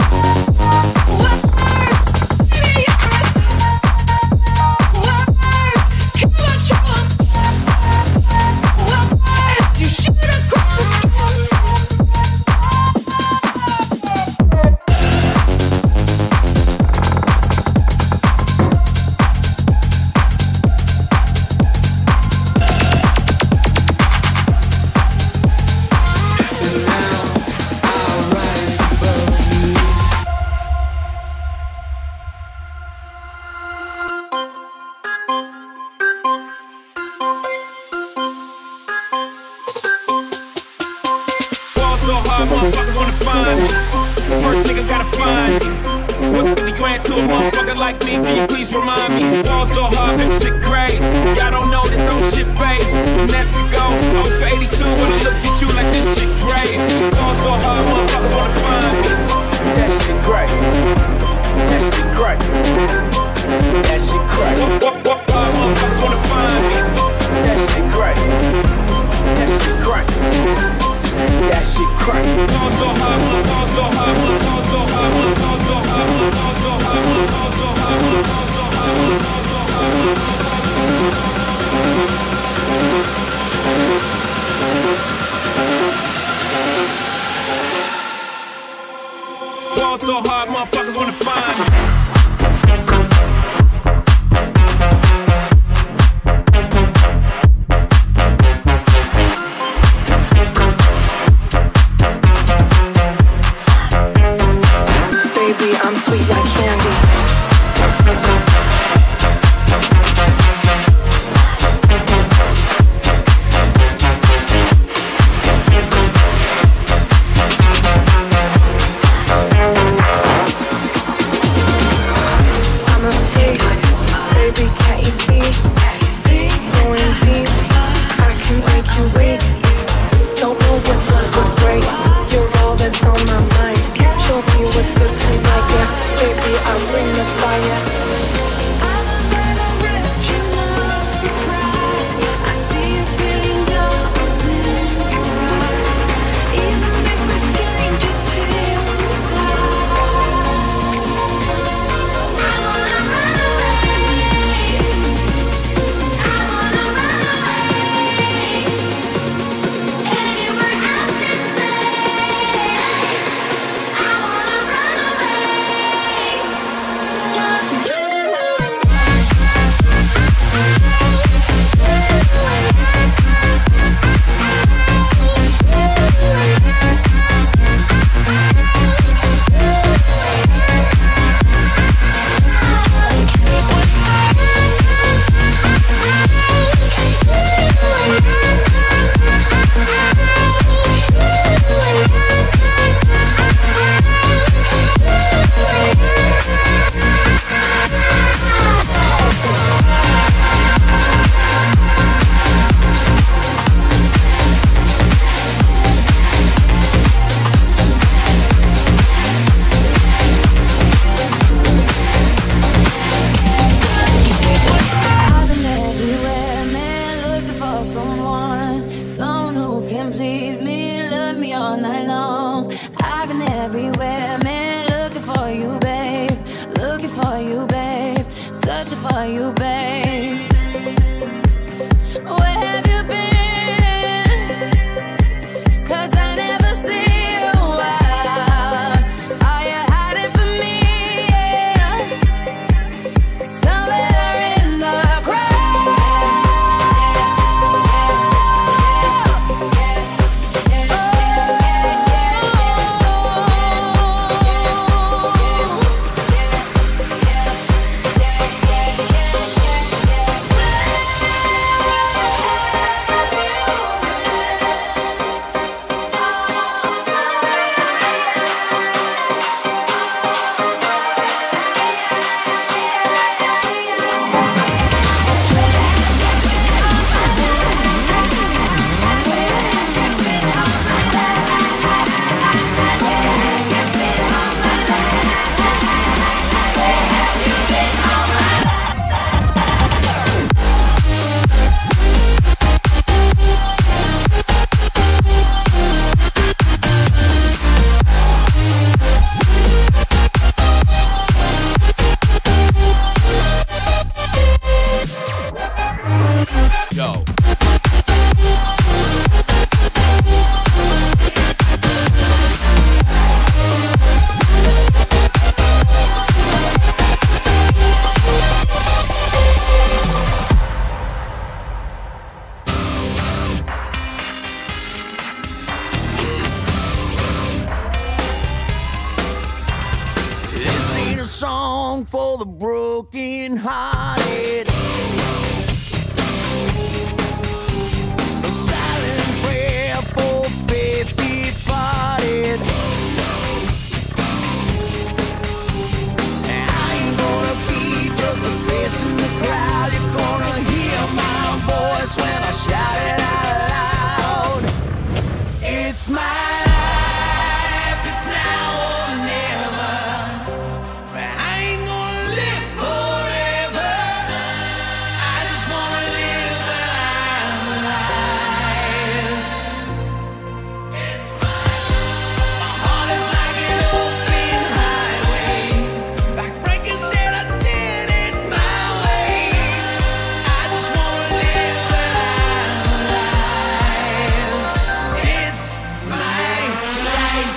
motherfuckers wanna find me. First nigga gotta find me. What's 50 grand to a motherfucker like me? Can you please remind me? Fall so hard, this shit crazy. Y'all don't know that those shit phase. Next we go, 0 for 82 when I look at you like this shit crazy. Fall so hard, motherfuckers wanna find me. That shit crazy. That shit crazy. That shit crazy. What motherfuckers wanna find me? That shit crazy. That shit crazy. That shit crazy. Fall so hard, fall so hard, fall so hard, fall so hard, fall so hard, fall so hard, fall so hard, fall so hard, motherfuckers wanna find me. I'm sweet like candy. I'm a freak, baby, can't you see? Going deep, I can make you weak. Don't know what love would break. You're all that's on my mind. Show me what good feels like, yeah. Baby, I'll bring the fire. a song for the broken hearted. A silent prayer for faith departed. I ain't gonna be just a face in the crowd. You're gonna hear my voice when I shout it out loud. It's my life, it's now or never. I ain't gonna live forever. I just wanna live while I'm alive. It's my life. My heart is like an open highway. Like Frankie said, I did it my way. I just wanna live while I'm alive. It's my life.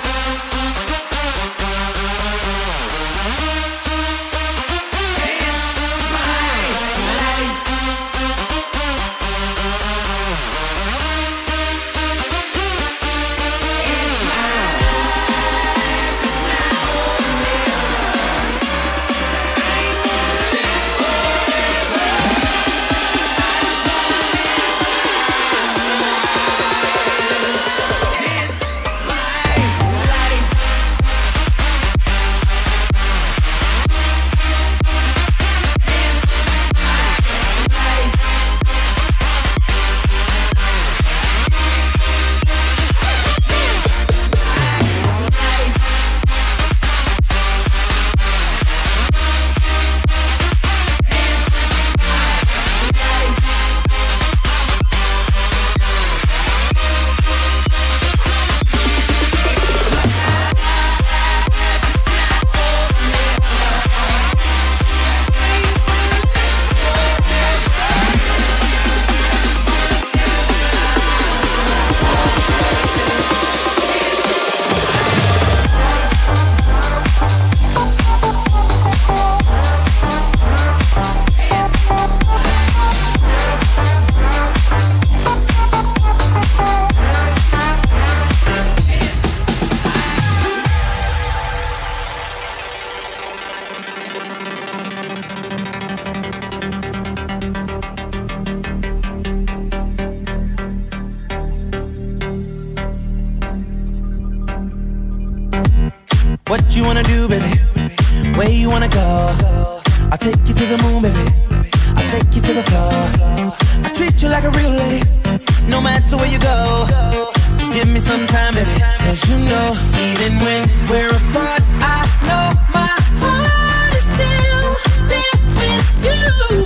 What you wanna do, baby? Where you wanna go? I'll take you to the moon, baby. I'll take you to the floor. I treat you like a real lady, no matter where you go. Just give me some time, baby. Cause you know, even when we're apart, I know my heart is still there with you.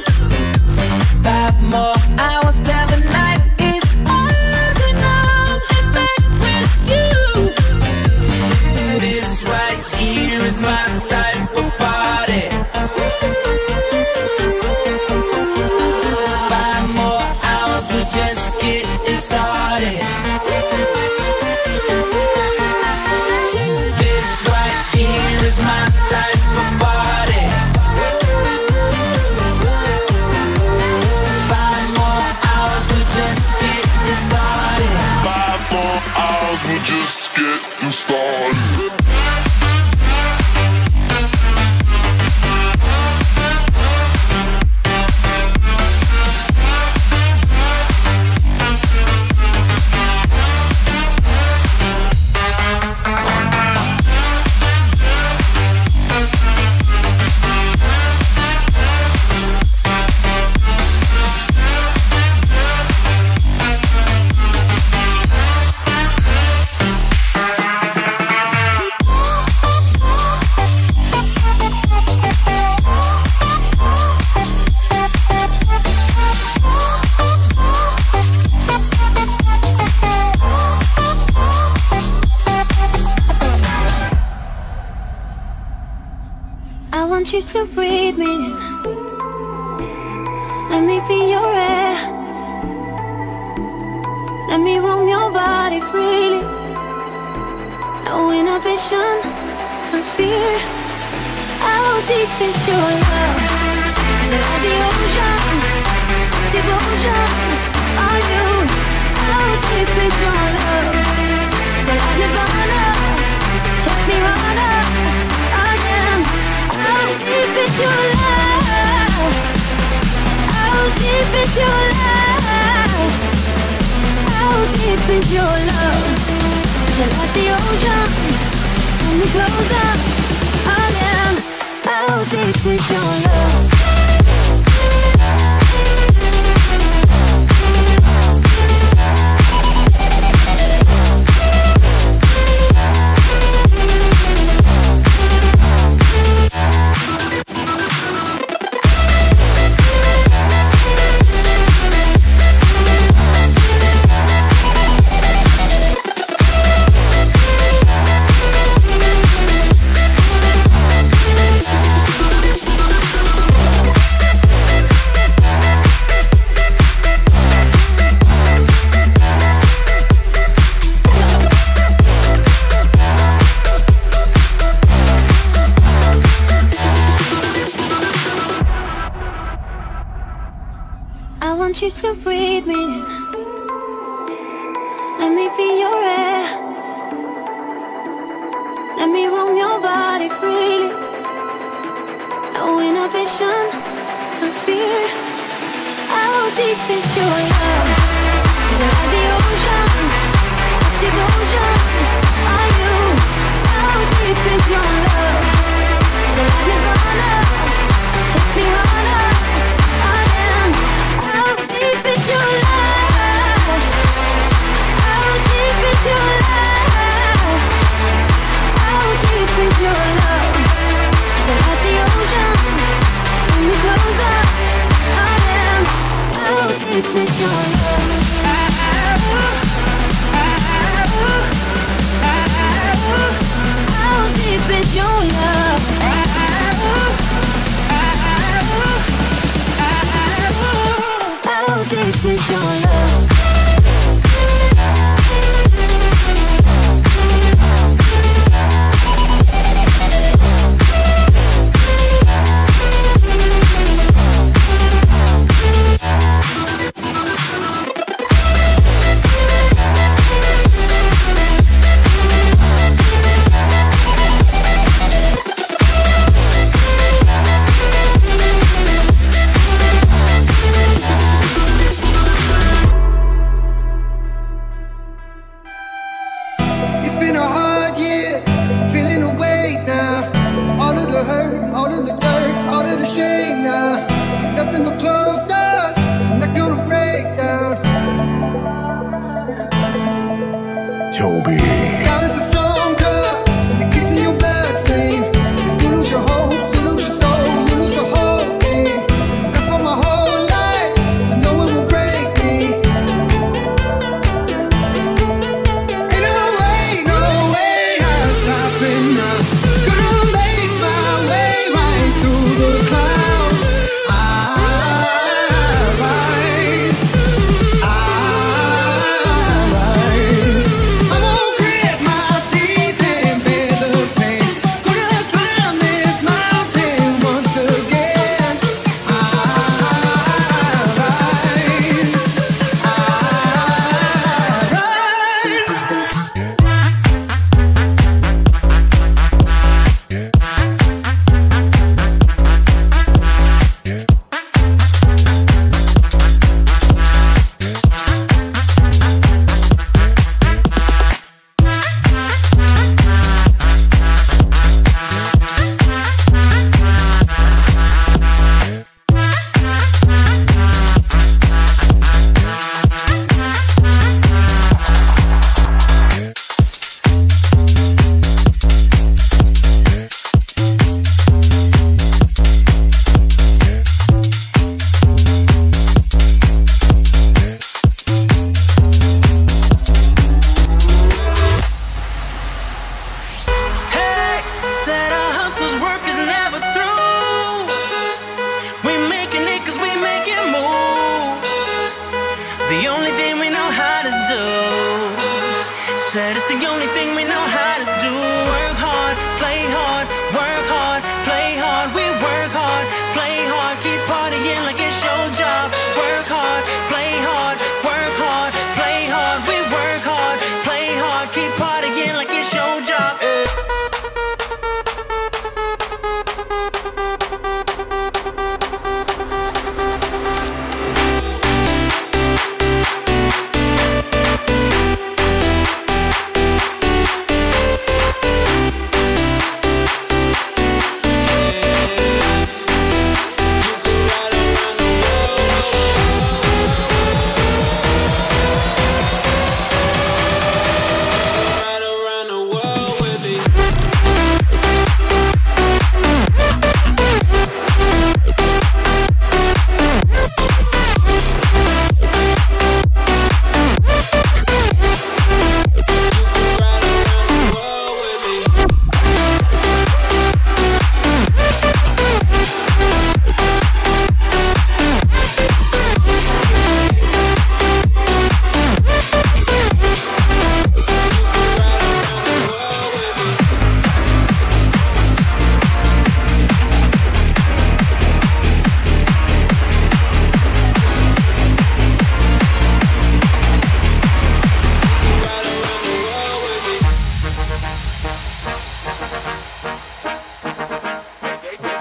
5 more hours till the night is ours, and I'm back with you. This right here is my type of party. 5 more hours, we're just getting started. This right here is my type of party. 5 more hours, we're just getting started. 5 more hours, we're just getting started. I want you to breathe me in. Let me be your air. Let me roam your body freely. No inhibition or fear. How deep is your love? Like the ocean, devotion. Are you? How deep is your love? Like Nirvana, let me run up again. is your love? How deep is your love? How deep is your love? You're like the ocean, pull me closer again. How deep is your love? I want you to breathe me in. Let me be your air. Let me roam your body freely. No inhibition, no fear. How deep is your love? Like the ocean, devotion. Are you? How deep is your love? Like Nirvana, hit me harder. How deep is your love? How deep is your love? How deep is your love? Like the ocean, pull me closer. I am. How deep is your love? How deep is your love? How deep is your love?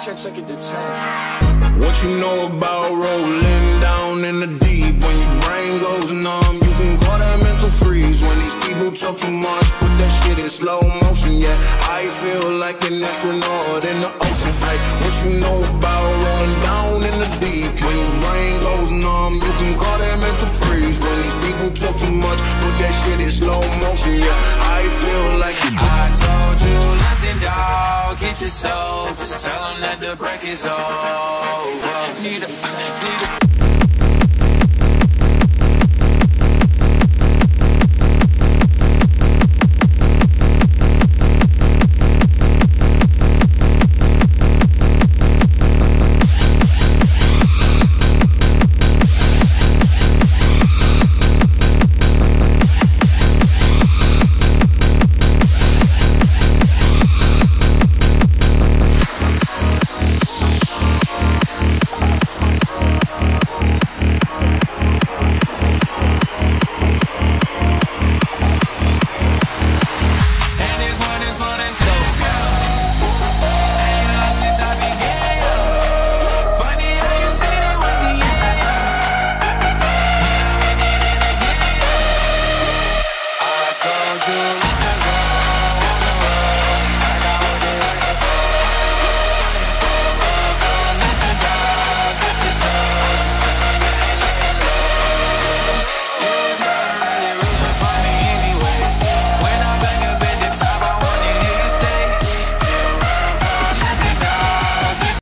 check it to 10. What you know about rolling down in the deep? When your brain goes numb, you can call that mental freeze. When these people talk too much, put that shit in slow motion. Yeah, I feel like an astronaut in the ocean. Ay, what you know about rolling down in the deep? When your brain goes numb, you can call that mental freeze. When these people talk too much, put that shit in slow motion. Yeah, I feel like I told you nothing, dog. Get your soul. Just tell them that the break is over. Need a